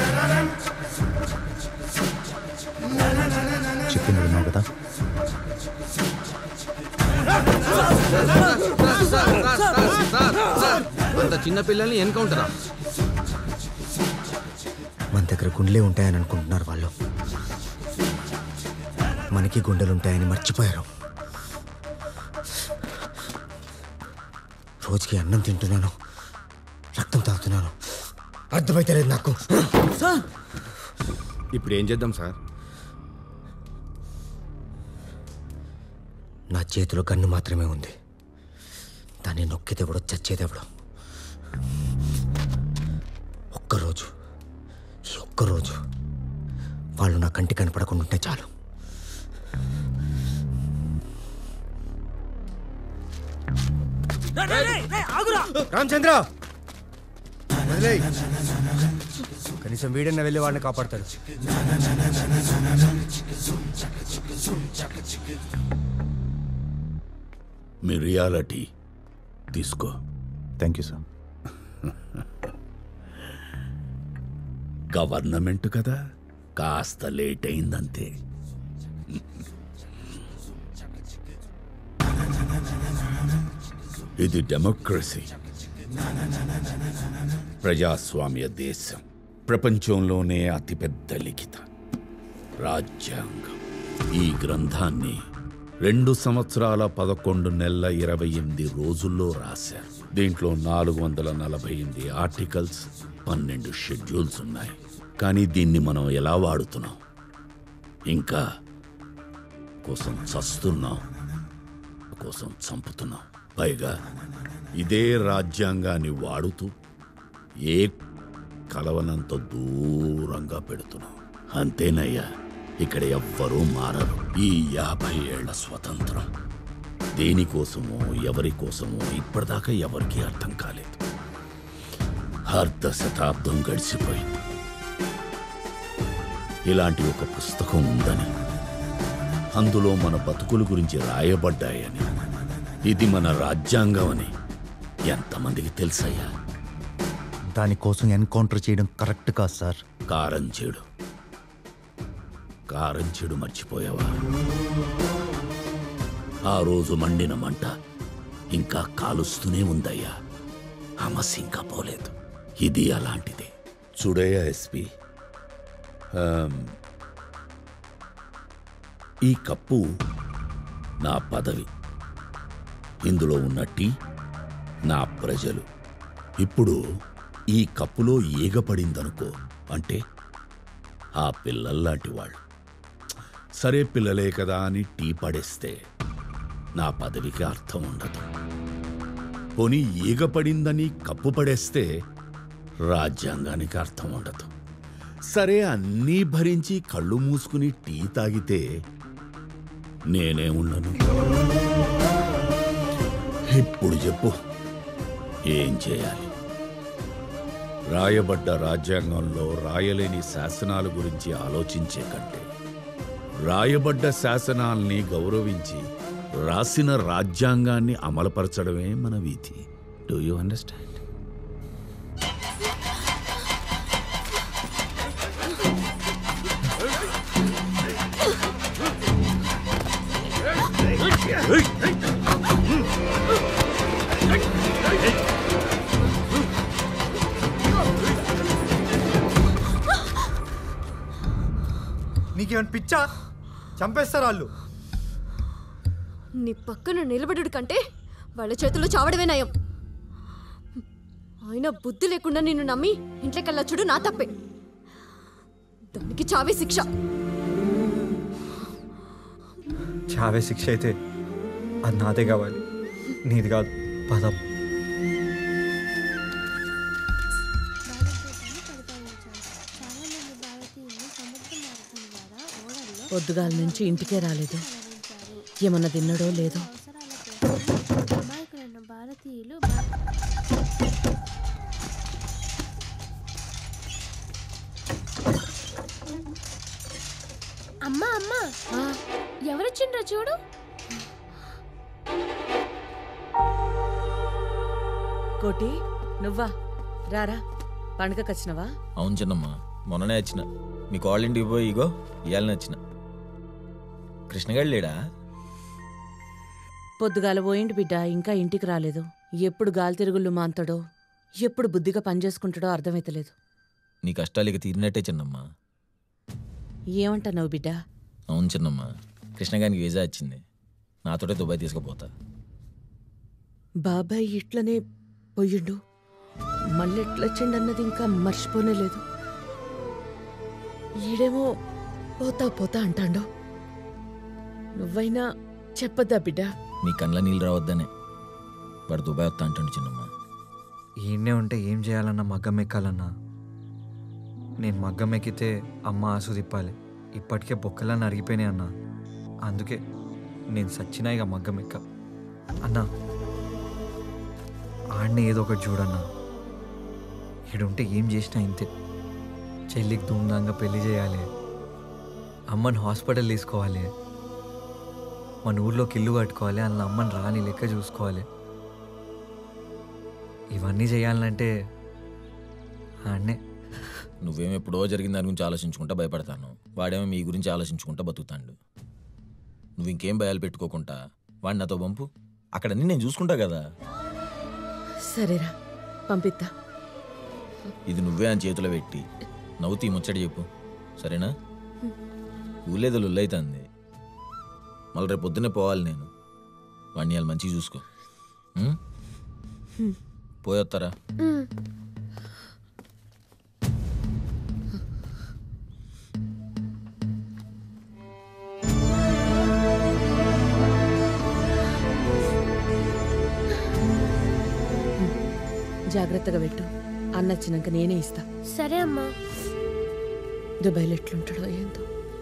S22: చెప్పింది విన్నావు కదా?
S24: అంత చిన్న పిల్లల్ని ఎన్కౌంటరా? మన దగ్గర గుండెలే ఉంటాయని అనుకుంటున్నారు వాళ్ళు, మనకి గుండెలుంటాయని మర్చిపోయారు. రోజుకి అన్నం తింటున్నాను, రక్తం తాగుతున్నాను, అర్థమైతే లేదు నాకు.
S19: ఇప్పుడు ఏం చేద్దాం సార్?
S24: నా చేతిలో గన్ను మాత్రమే ఉంది, దాన్ని నొక్కితేవడో చచ్చేదేవడో. ఒక్కరోజు ఈ ఒక్కరోజు వాళ్ళు నా కంటి కనపడకుండా ఉంటే చాలు. రామచంద్ర కనీసం వీడన్న వెళ్ళి వాడిని కాపాడతాడు.
S26: మీ రియాలిటీ తీసుకో.
S22: Thank you sir.
S26: గవర్నమెంట్ కదా, కాస్త లేట్ అయిందంతే. ఇది డెమోక్రసీ, ప్రజాస్వామ్య దేశం, ప్రపంచంలోనే అతిపెద్ద లిఖిత రాజ్యాంగం. ఈ గ్రంథాన్ని రెండు సంవత్సరాల పదకొండు నెలల ఇరవై ఎనిమిది రోజుల్లో రాశారు. దీంట్లో నాలుగు వందల నలభై ఎనిమిది ఆర్టికల్స్, పన్నెండు షెడ్యూల్స్ ఉన్నాయి. కానీ దీన్ని మనం ఎలా వాడుతున్నాం? ఇంకా కోసం చస్తున్నాం, కోసం చంపుతున్నాం. పైగా ఇదే రాజ్యాంగాన్ని వాడుతూ ఏ కలవనంత దూరంగా పెడుతున్నాం. అంతేనయ్యా, ఇక్కడ ఎవ్వరూ మారరు. ఈ యాభై ఏళ్ల స్వతంత్రం దేనికోసమో ఎవరి కోసమో ఇప్పటిదాకా ఎవరికీ అర్థం కాలేదు. అర్ధ శతాబ్దం గడిచిపోయింది. ఇలాంటి ఒక పుస్తకం ఉందని, అందులో మన బతుకుల గురించి రాయబడ్డాయని, ఇది మన రాజ్యాంగం అని ఎంతమందికి తెలుసయ్యా?
S22: దానికోసం ఎన్కౌంటర్ చేయడం కరెక్ట్ కాదు సార్.
S26: కారం చెడు కారం చెడు మర్చిపోయావా? ఆ రోజు మండిన మంట ఇంకా కాలుస్తూనే ఉందయ్యా. అమస్ ఇంకా పోలేదు. ఇది అలాంటిదే. చూడయ్యా ఎస్పీ, ఈ కప్పు నా పదవి, ఇందులో ఉన్న టీ నా ప్రజలు. ఇప్పుడు ఈ కప్పులో ఈగ పడిందనుకో, అంటే ఆ పిల్లల్లాంటి వాళ్ళు. సరే పిల్లలే కదా అని టీ పడేస్తే నా పదవికి అర్థం ఉండదు. పోనీ ఈగ పడిందని కప్పు పడేస్తే రాజ్యాంగానికి అర్థం ఉండదు. సరే అన్నీ భరించి కళ్ళు మూసుకుని టీ తాగితే నేనే ఉండను. ఇప్పుడు చెప్పు, ఏం చేయాలి? రాయబడ్డ రాజ్యాంగంలో రాయలేని శాసనాల గురించి ఆలోచించే కంటే రాయబడ్డ శాసనాల్ని గౌరవించి రాసిన రాజ్యాంగాన్ని అమలుపరచడమే మన విధి. Do you understand?
S1: నీకేమైనా పిచ్చా? చంపేస్తారు వాళ్ళు.
S2: నీ పక్కన నిలబడుడు కంటే వాళ్ళ చేతుల్లో చావడమే నయం. ఆయన బుద్ధి లేకుండా నిన్ను నమ్మి ఇంట్లోకెళ్ళొచ్చుడు నా తప్పే. దానికి చావే శిక్ష.
S1: చావే శిక్ష అయితే అది నాదే కావాలి, నీది కాదు. పదం.
S4: పొద్దుగాల నుంచి ఇంటికే రాలేదు. ఏమన్నా తిన్నడో లేదో.
S12: అమ్మా అమ్మా, ఎవరొచ్చిండ్రో చూడు.
S4: కోటి, నువ్వా? రారా, పండుగకి వచ్చినవా?
S13: అవును చిన్నమ్మా, మొన్ననే వచ్చిన. మీ కాళ్ళ ఇంటికి పోయి ఇగో ఇయ్యాలని వచ్చిన. కృష్ణగాడు లేడా?
S4: పొద్దుగాల పోయింటి బిడ్డ, ఇంకా ఇంటికి రాలేదు. ఎప్పుడు గాలి తిరుగుళ్ళు మాంతాడో, ఎప్పుడు బుద్ధిగా పనిచేసుకుంటాడో అర్థమైతలేదు.
S13: నీ కష్టాలు ఇక తీరినట్టే చిన్నమ్మా.
S4: ఏమంటున్నావు బిడ్డ?
S13: అవును చిన్నమ్మా, కృష్ణగానికి వీసా వచ్చింది. నాతోటే దుబాయ్ తీసుకుపోతా.
S4: బాబాయ్ ఇట్లనే పోయిండు, మళ్ళీ ఎట్లొచ్చిండన్నది ఇంకా మర్చిపోనే లేదు. ఈడేమో పోతా పోతా అంటాండో. నువ్వైనా చెప్పద్దా బిడ్డ?
S13: నీ కళ్ళ నీళ్ళు రావద్దనే వాడు దుబాయ్ వస్తా అంటాడు చిన్నమ్మా.
S1: ఈయన్నే ఉంటే ఏం చేయాలన్నా మగ్గం ఎక్కాలన్నా. నేను మగ్గం ఎక్కితే అమ్మ ఆసు తిప్పాలి. ఇప్పటికే బొక్కలన్నీ అరిగిపోయినాయి అన్నా. అందుకే నేను సచ్చినా ఇక మగ్గం ఎక్క. అన్నా ఆడనే ఏదో ఒకటి చూడన్నా. ఈడుంటే ఏం చేసినా ఇంతే. చెల్లికి ధూమ్ధాంగా పెళ్లి చేయాలి, అమ్మని హాస్పిటల్ తీసుకోవాలి, మన ఊర్లోకి ఇల్లు కట్టుకోవాలి, అన్న అమ్మని రాని లెక్క చూసుకోవాలి. ఇవన్నీ చేయాలంటే ఆడనే.
S13: నువ్వేమో ఎప్పుడో జరిగిన దాని గురించి ఆలోచించుకుంటా భయపడతాను, వాడేమో మీ గురించి ఆలోచించుకుంటా బతుకుతాడు. నువ్వు ఇంకేం భయాలు పెట్టుకోకుండా వాడిని నాతో పంపు, అక్కడ నేను చూసుకుంటా కదా.
S4: సరేరా, పంపిస్తా.
S13: ఇది నువ్వే అని చేతిలో పెట్టి నవ్వుతీ ముచ్చడి చెప్పు, సరేనా? ఊళ్ళేదో లొల్లైతుంది, మళ్ళీ రేపు పొద్దున్నే పోవాలి నేను. వాడిని వాళ్ళు మంచిగా చూసుకో. పోయొత్తారా?
S4: జాగ్రత్తగా పెట్టు. అన్న వచ్చినాక నేనే ఇస్తా.
S12: సరే అమ్మా.
S4: దుబాయ్లో ఎట్లుంటాడో ఏందో.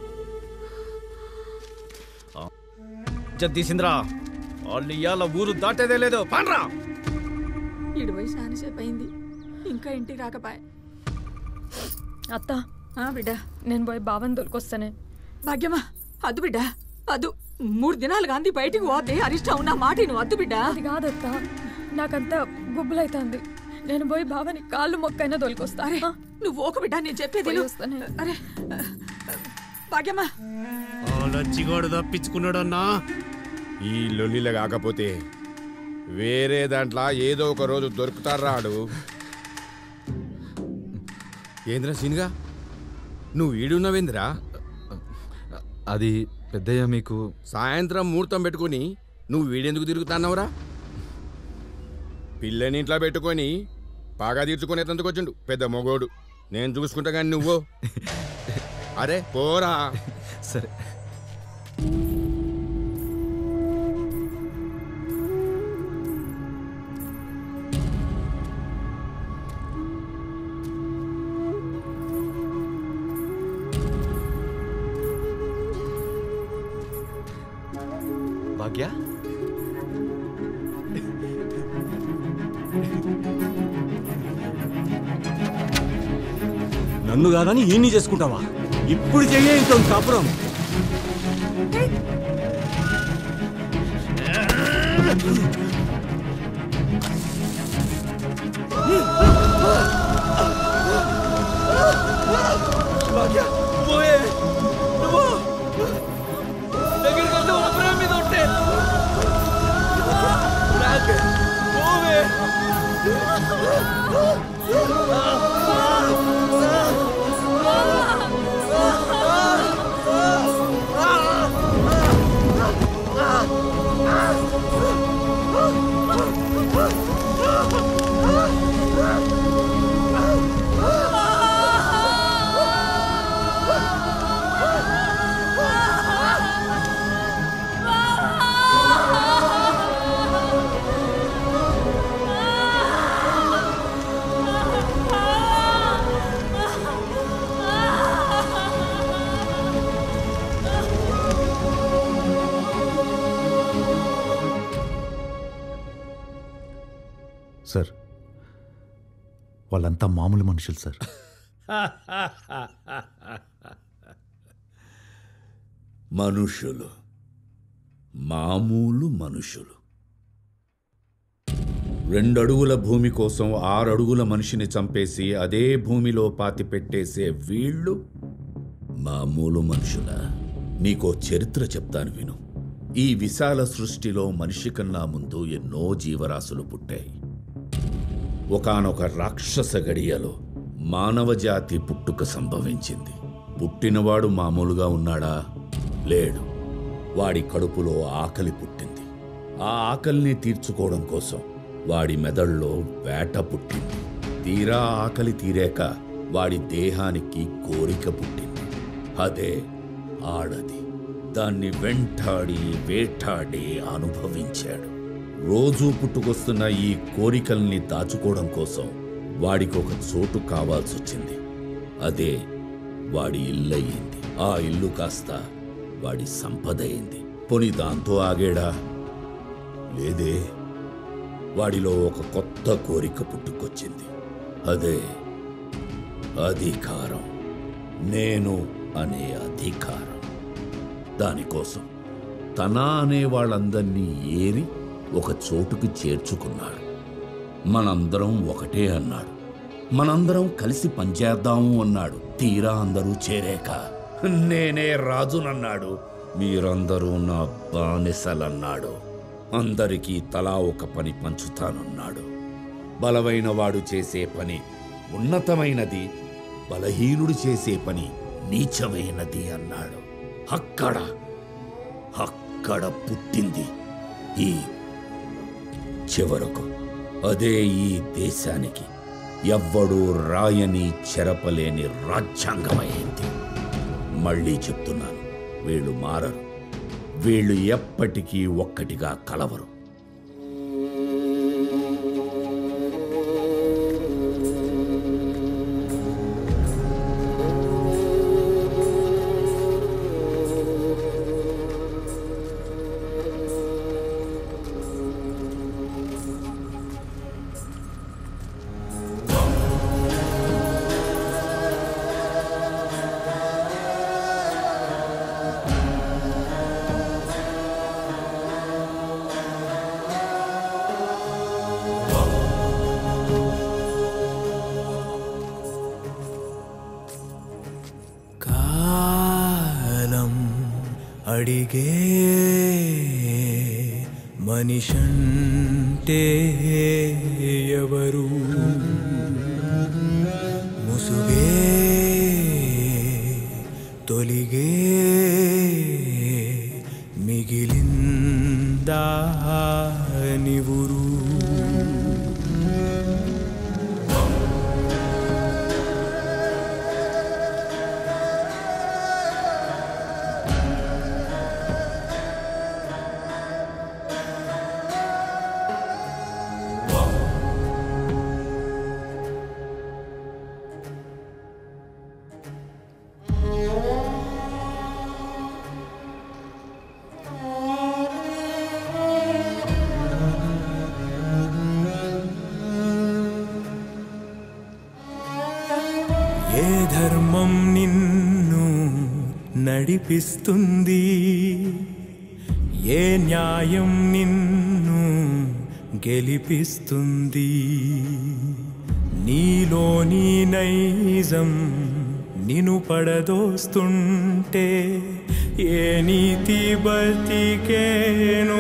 S20: తీసిందిరా వాళ్ళు ఇవాళ ఊరు దాటేదే లేదు. పాండ్రా
S21: ఈడు పోయి చాలాసేపు అయింది, ఇంకా ఇంటికి రాకపోయా.
S15: అత్త
S21: బిడ్డ,
S15: నేను పోయి బావని దొరికొస్తానే.
S21: భాగ్యమా అద్దు బిడ్డ, అద్దు. మూడు దినాలు గాంధీ బయటికి పోతే అరిష్టం నా మాట నువ్వు అద్దు బిడ్డ.
S15: అది కాదత్త, నాకంతా గుబ్బులైతుంది. నేను పోయి బావని కాళ్ళు మొక్కైనా దొరికొస్తా.
S21: నువ్వు ఓక బిడ్డ, నేను చెప్పేది వస్తానే. అరే భాగ్యమా,
S8: లచ్చిగోడు తప్పించుకున్నాడన్నా. ఈ లొల్లిల కాకపోతే వేరే దాంట్లో ఏదో ఒక రోజు దొరుకుతారాడు. ఏంద్రా సీన్గా, నువ్వు ఈడున్నావేంద్రా?
S16: అది పెద్దయ్య మీకు
S8: సాయంత్రం ముహూర్తం పెట్టుకుని నువ్వు వీడెందుకు తిరుగుతున్నావురా? పిల్లని ఇంట్లో పెట్టుకొని బాగా తీర్చుకునేందుకు వచ్చిండు పెద్ద మొగోడు. నేను చూసుకుంటా కానీ నువ్వు అరే పోరా.
S16: సరే భాగ్య,
S20: నన్ను కాదని ఈయన్ని చేసుకుంటావా? ఇప్పుడు చెయ్యే ఇంత కాపురం.
S22: సార్, వాళ్ళంతా మామూలు మనుషులు సార్.
S26: మనుషులు, మామూలు మనుషులు. రెండడుగుల భూమి కోసం ఆరడుగుల మనిషిని చంపేసి అదే భూమిలో పాతి పెట్టేసే వీళ్ళు మామూలు మనుషులా? మీకో చరిత్ర చెప్తాను విను. ఈ విశాల సృష్టిలో మనిషి కన్నా ముందు ఎన్నో జీవరాశులు పుట్టాయి. ఒకానొక రాక్షస గడియలో మానవజాతి పుట్టుక సంభవించింది. పుట్టినవాడు మామూలుగా ఉన్నాడా? లేడు. వాడి కడుపులో ఆకలి పుట్టింది. ఆ ఆకలిని తీర్చుకోవడం కోసం వాడి మెదడులో వేట పుట్టింది. తీరా ఆకలి తీరాక వాడి దేహానికి కోరిక పుట్టింది. అదే ఆడది. దాన్ని వెంటాడి వేటాడి అనుభవించాడు. రోజూ పుట్టుకొస్తున్న ఈ కోరికల్ని దాచుకోవడం కోసం వాడికి ఒక చోటు కావాల్సి వచ్చింది. అదే వాడి ఇల్లయింది. ఆ ఇల్లు కాస్త వాడి సంపద అయింది. పోనీ దాంతో ఆగేడా? లేదే. వాడిలో ఒక కొత్త కోరిక పుట్టుకొచ్చింది. అదే అధికారం. నేను అనే అధికారం. దానికోసం తన అనే వాళ్ళందర్నీ ఏరి ఒక చోటుకి చేర్చుకున్నాడు. మనందరం ఒకటే అన్నాడు. మనందరం కలిసి పనిచేద్దాము అన్నాడు. తీరా అందరూ చేరాక నేనే రాజునన్నాడు. మీరందరూ నా బానిసలన్నాడు. అందరికీ తలా ఒక పని పంచుతానన్నాడు. బలమైన వాడు చేసే పని ఉన్నతమైనది, బలహీనుడు చేసే పని నీచమైనది అన్నాడు. అక్కడ అక్కడ పుట్టింది ఈ చివరకు అదే ఈ దేశానికి ఎవ్వడూ రాయని చెరపలేని రాజ్యాంగమైంది. మళ్ళీ చెప్తున్నాను, వీళ్ళు మారరు. వీళ్ళు ఎప్పటికీ ఒక్కటిగా కలవరు.
S11: అడిగే మనిషంటే ఎవరు ముసుగే తొలిగే మిగిలిందా నివురు ఏ ధర్మం నిన్ను నడిపిస్తుంది ఏ న్యాయం నిన్ను గెలిపిస్తుంది నీలోని నైజం నిన్ను పడదోస్తుంటే ఏ నీతి బతికేనో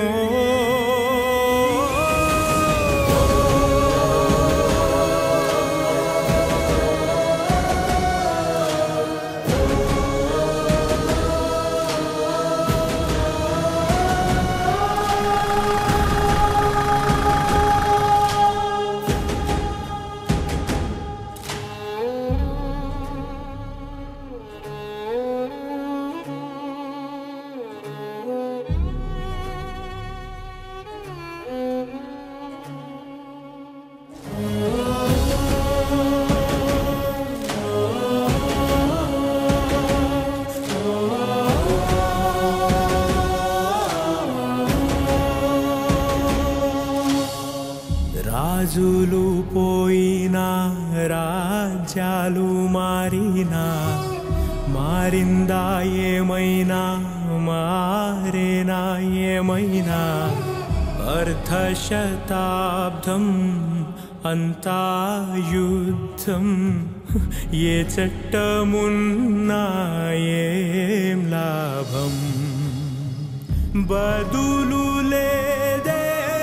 S11: రాజులు పోయినా రాజ్యాలు మారినా మారిందా ఏమైనా మారేనా ఏమైనా అర్ధ శతాబ్దం అంతా యుద్ధం ఏ చట్టమున్నా ఏం లాభం బదులు లేదే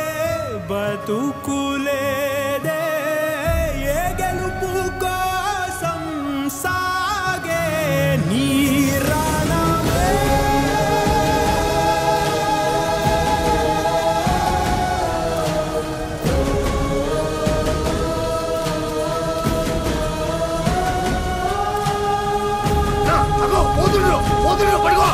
S11: బతుకులేదే ఏ గెలుపు కోసం సాగే నీ రణమే
S10: పడుకో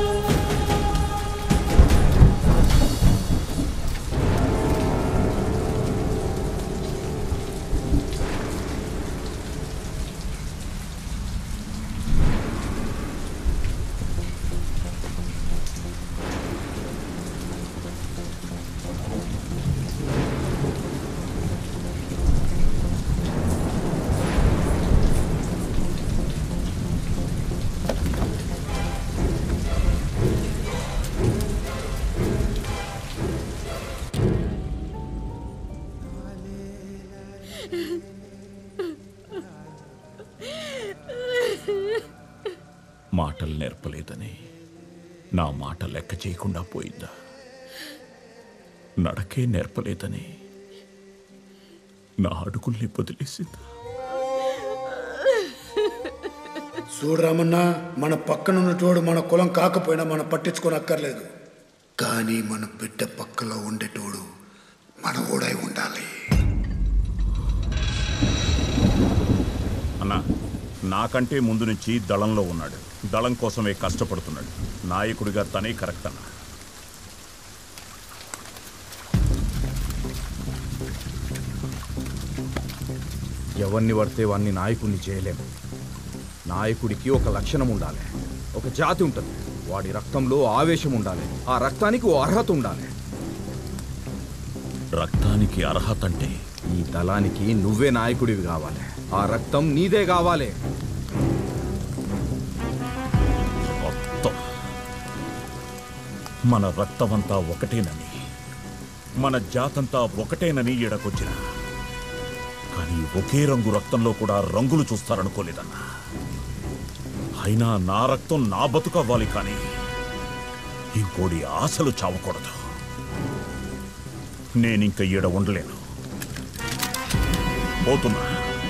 S3: మాటలు నేర్పలేదని నా మాట లెక్క చేయకుండా పోయిందా నడకే నేర్పలేదని నా అడుగుల్ని వదిలేసిందా
S10: చూడరామన్నా మన పక్కనున్నటోడు మన కులం కాకపోయినా మనం పట్టించుకొని అక్కర్లేదు కానీ మన బిడ్డ పక్కలో ఉండేటోడు మన ఓడై ఉండాలి
S3: అన్నా నాకంటే ముందు నుంచి దళంలో ఉన్నాడు దళం కోసమే కష్టపడుతున్నాడు నాయకుడిగా తనే కరెక్ట్ అన్నా
S20: ఎవరిని పడితే వాడిని నాయకుడిని చేయలేము నాయకుడికి ఒక లక్షణం ఉండాలి ఒక జాతి ఉంటుంది వాడి రక్తంలో ఆవేశం ఉండాలి ఆ రక్తానికి ఓ అర్హత ఉండాలి
S3: రక్తానికి అర్హత అంటే
S20: ఈ దళానికి నువ్వే నాయకుడివి కావాలి ఆ రక్తం నీదే కావాలి
S3: రక్తం మన రక్తమంతా ఒకటేనని మన జాతంతా ఒకటేనని ఈడకొచ్చిన కానీ ఒకే రంగు రక్తంలో కూడా రంగులు చూస్తారనుకోలేదన్నా అయినా నా రక్తం నా బతుకవ్వాలి కానీ ఇంకోడి ఆశలు చావకూడదు. నేనింక ఈడ ఉండలేను, పోతున్నా.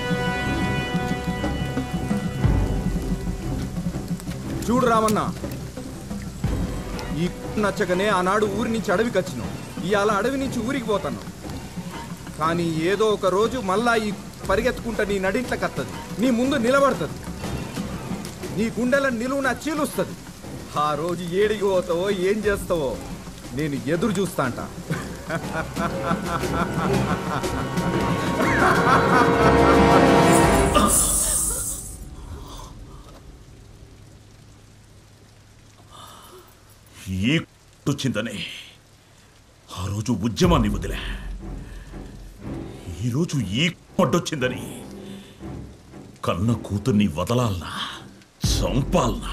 S16: చూడు రామన్న, ఈ నచ్చకనే ఆనాడు ఊరి నుంచి అడవికి వచ్చినాం. ఇవాళ అడవి నుంచి ఊరికి పోతాను. కానీ ఏదో ఒక రోజు మళ్ళా ఈ పరిగెత్తుకుంటా నీ నడింట్లోకి వస్తుంది, నీ ముందు నిలబడుతుంది, నీ గుండెలను నిలువున చీలుస్తుంది. ఆ రోజు ఏడికి పోతావో ఏం చేస్తావో నేను ఎదురు చూస్తా అంట.
S3: ఈ వచ్చిందని ఆ రోజు ఉద్యమాన్ని వదిలే, ఈరోజు ఈ కొట్టొచ్చిందని కన్న కూతుర్ని వదలాలనా చంపాలనా?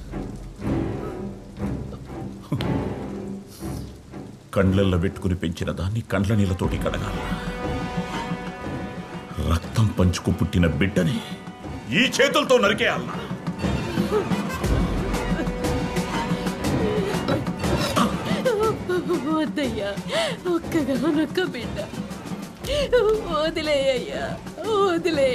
S3: కండ్లల్లో పెట్టుకుని పెంచిన దాన్ని కండ్ల నీళ్ళతోటి కడగాల. రక్తం పంచుకు పుట్టిన బిడ్డని ఈ చేతులతో నరికేయాలనా?
S4: వద్దయ్యా, ఒక్కగా నొక్క బిడ్డ వదిలేయ్యా, వదిలే.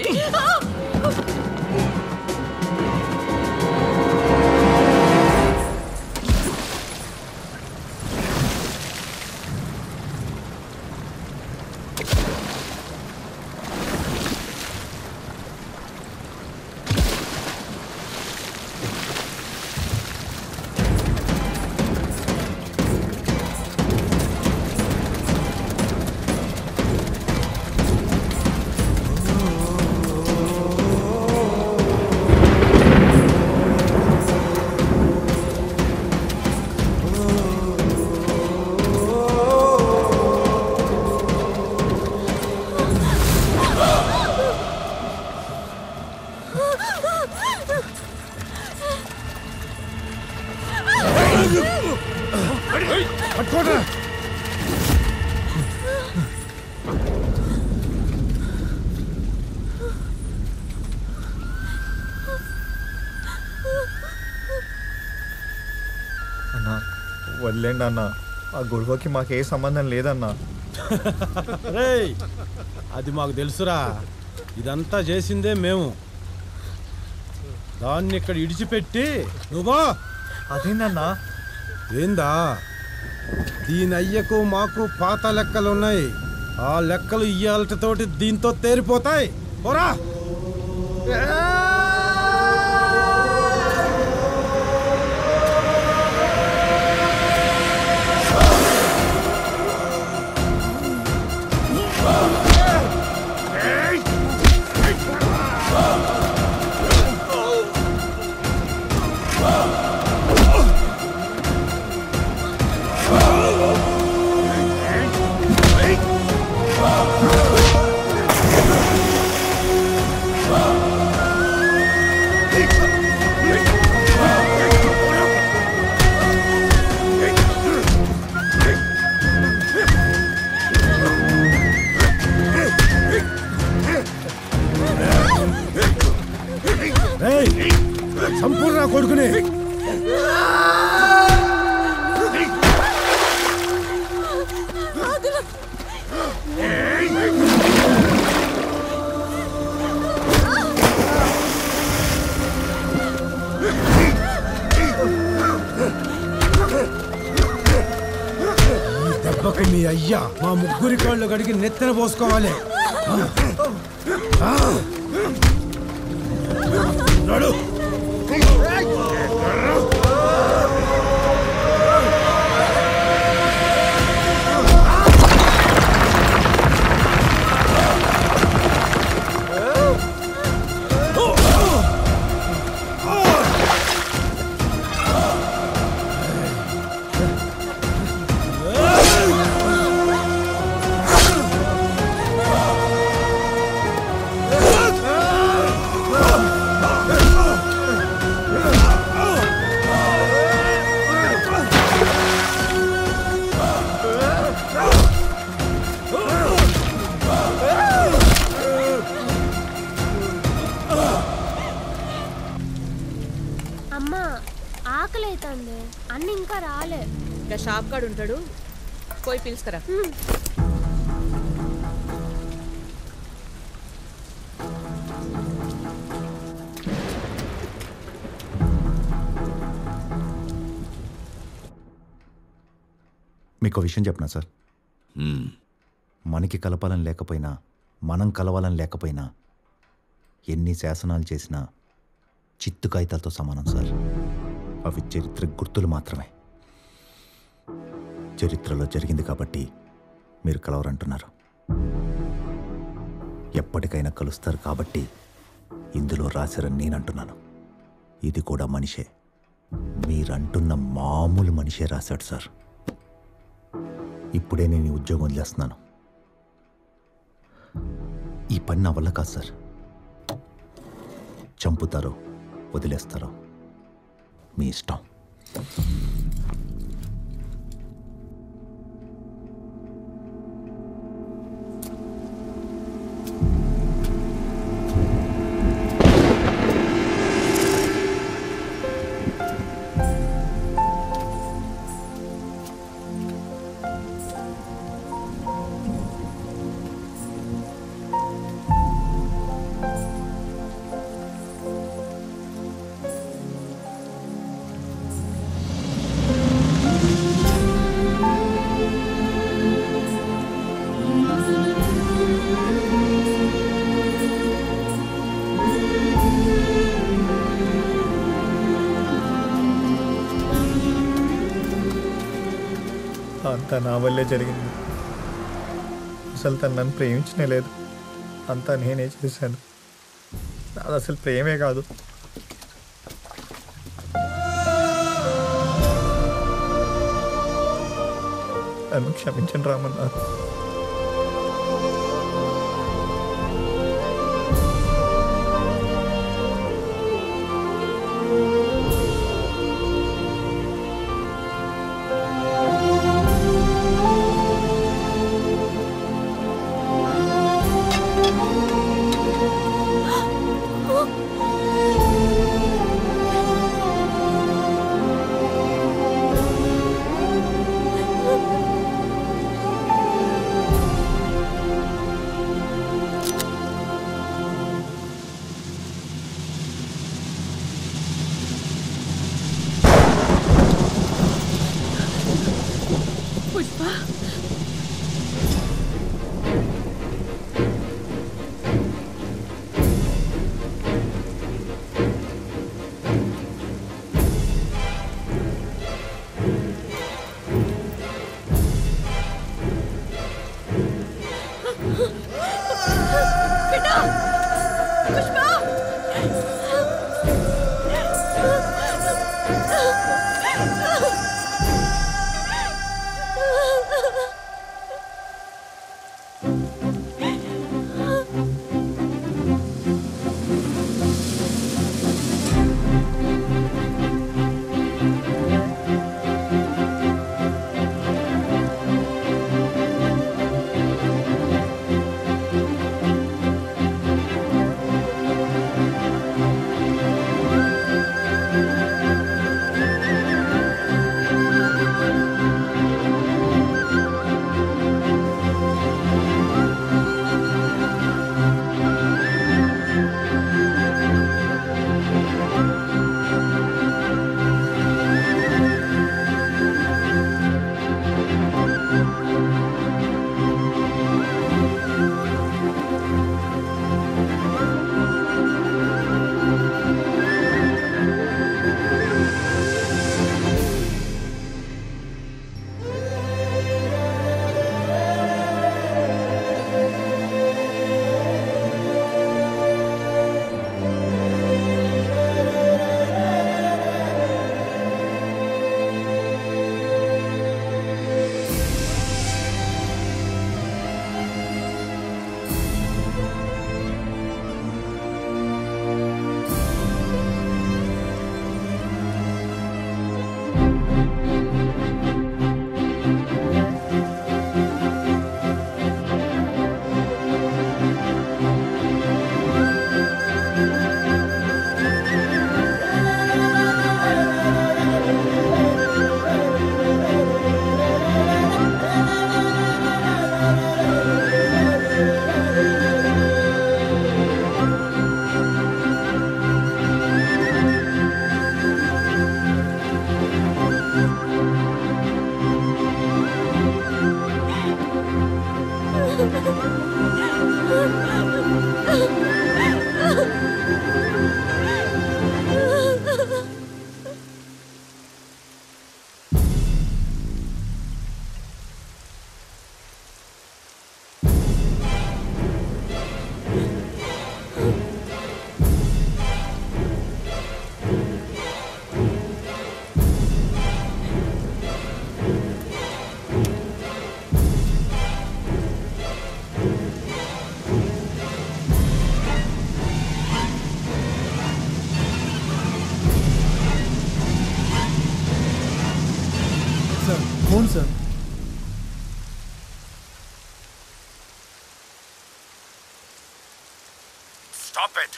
S1: అన్నా వదిలేండి అన్న, ఆ గొడవకి మాకే సంబంధం లేదన్నా.
S14: రేయ్, అది మాకు తెలుసురా, ఇదంతా చేసిందే మేము. దాన్ని ఇక్కడ ఇడిచిపెట్టి నువ్వా
S1: అదేందన్నా?
S14: ఏందా, దీని అయ్యకు మాకు పాత లెక్కలున్నాయి. ఆ లెక్కలు ఇయ్యాలతోటి దీంతో తేరిపోతాయి. పోరా. సంపూర్ణ కొడుకుని దెబ్బకు మీ అయ్యా మా ముగ్గురి కాళ్ళు గడికి నెత్తన పోసుకోవాలి. నడు.
S12: అవుతుంది అన్న ఇంకా రాలే.
S4: ఇంకా షాప్ కాడు ఉంటాడు, పోయి పిలుచుకరా.
S22: మీకు విషయం చెప్పనా సార్? మనకి కలపాలని లేకపోయినా, మనం కలవాలని లేకపోయినా, ఎన్ని శాసనాలు చేసినా చిత్తు కాగితాలతో సమానం సార్. అవి చరిత్ర గుర్తులు మాత్రమే. చరిత్రలో జరిగింది కాబట్టి మీరు కలవరంటున్నారు. ఎప్పటికైనా కలుస్తారు కాబట్టి ఇందులో రాశారని నేనంటున్నాను. ఇది కూడా మనిషే, మీరంటున్న మామూలు మనిషే రాశాడు సార్. ఇప్పుడే నేను ఈ ఉద్యోగం వదిలేస్తున్నాను. ఈ పని నా వల్ల కాదు సార్. చంపుతారో వదిలేస్తారో మీ ఇష్టం.
S1: అంతా నా వల్లే జరిగింది. అసలు తను నన్ను ప్రేమించనే లేదు. అంతా నేనే చేశాను. నాది అసలు ప్రేమే కాదు. నన్ను క్షమించండి రామన్నా.
S8: Stop it.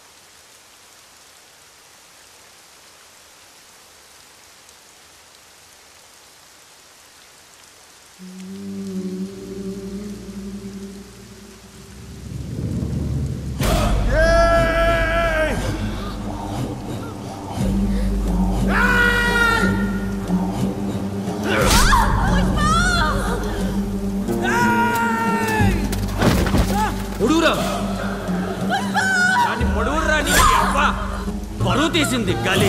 S20: పొడుగురా దాన్ని పొడుగురా నీ అవ్వ పరువు తీసింది గాలి.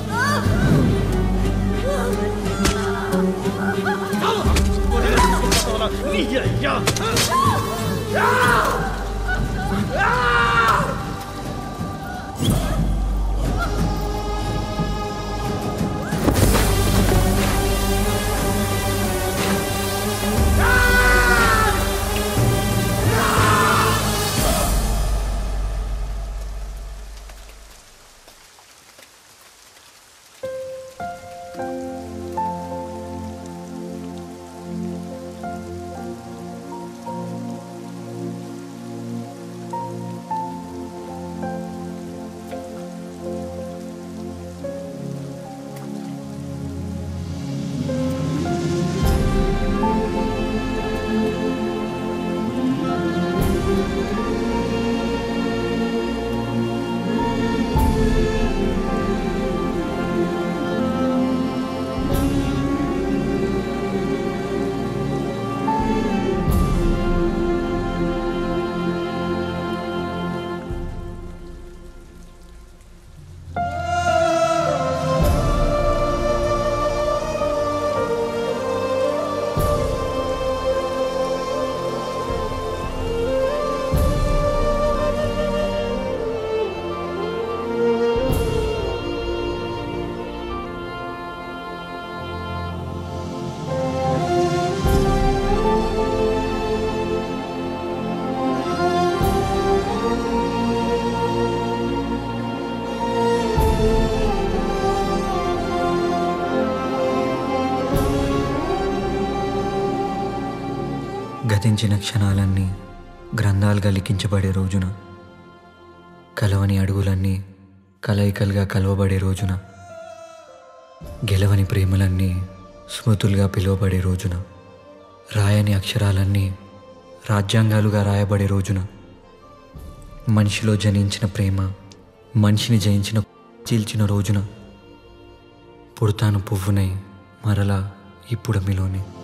S1: గతించిన క్షణాలన్నీ గ్రంథాలుగా లిఖించబడే రోజున, కలవని అడుగులన్నీ కలయికలుగా కలవబడే రోజున, గెలవని ప్రేమలన్నీ స్మృతులుగా పిలువబడే రోజున, రాయని అక్షరాలన్నీ రాజ్యాంగాలుగా రాయబడే రోజున, మనిషిలో జనించిన ప్రేమ మనిషిని జయించిన చీల్చిన రోజున, పుడతాను పువ్వునై మరలా ఇప్పుడు మీలోనే.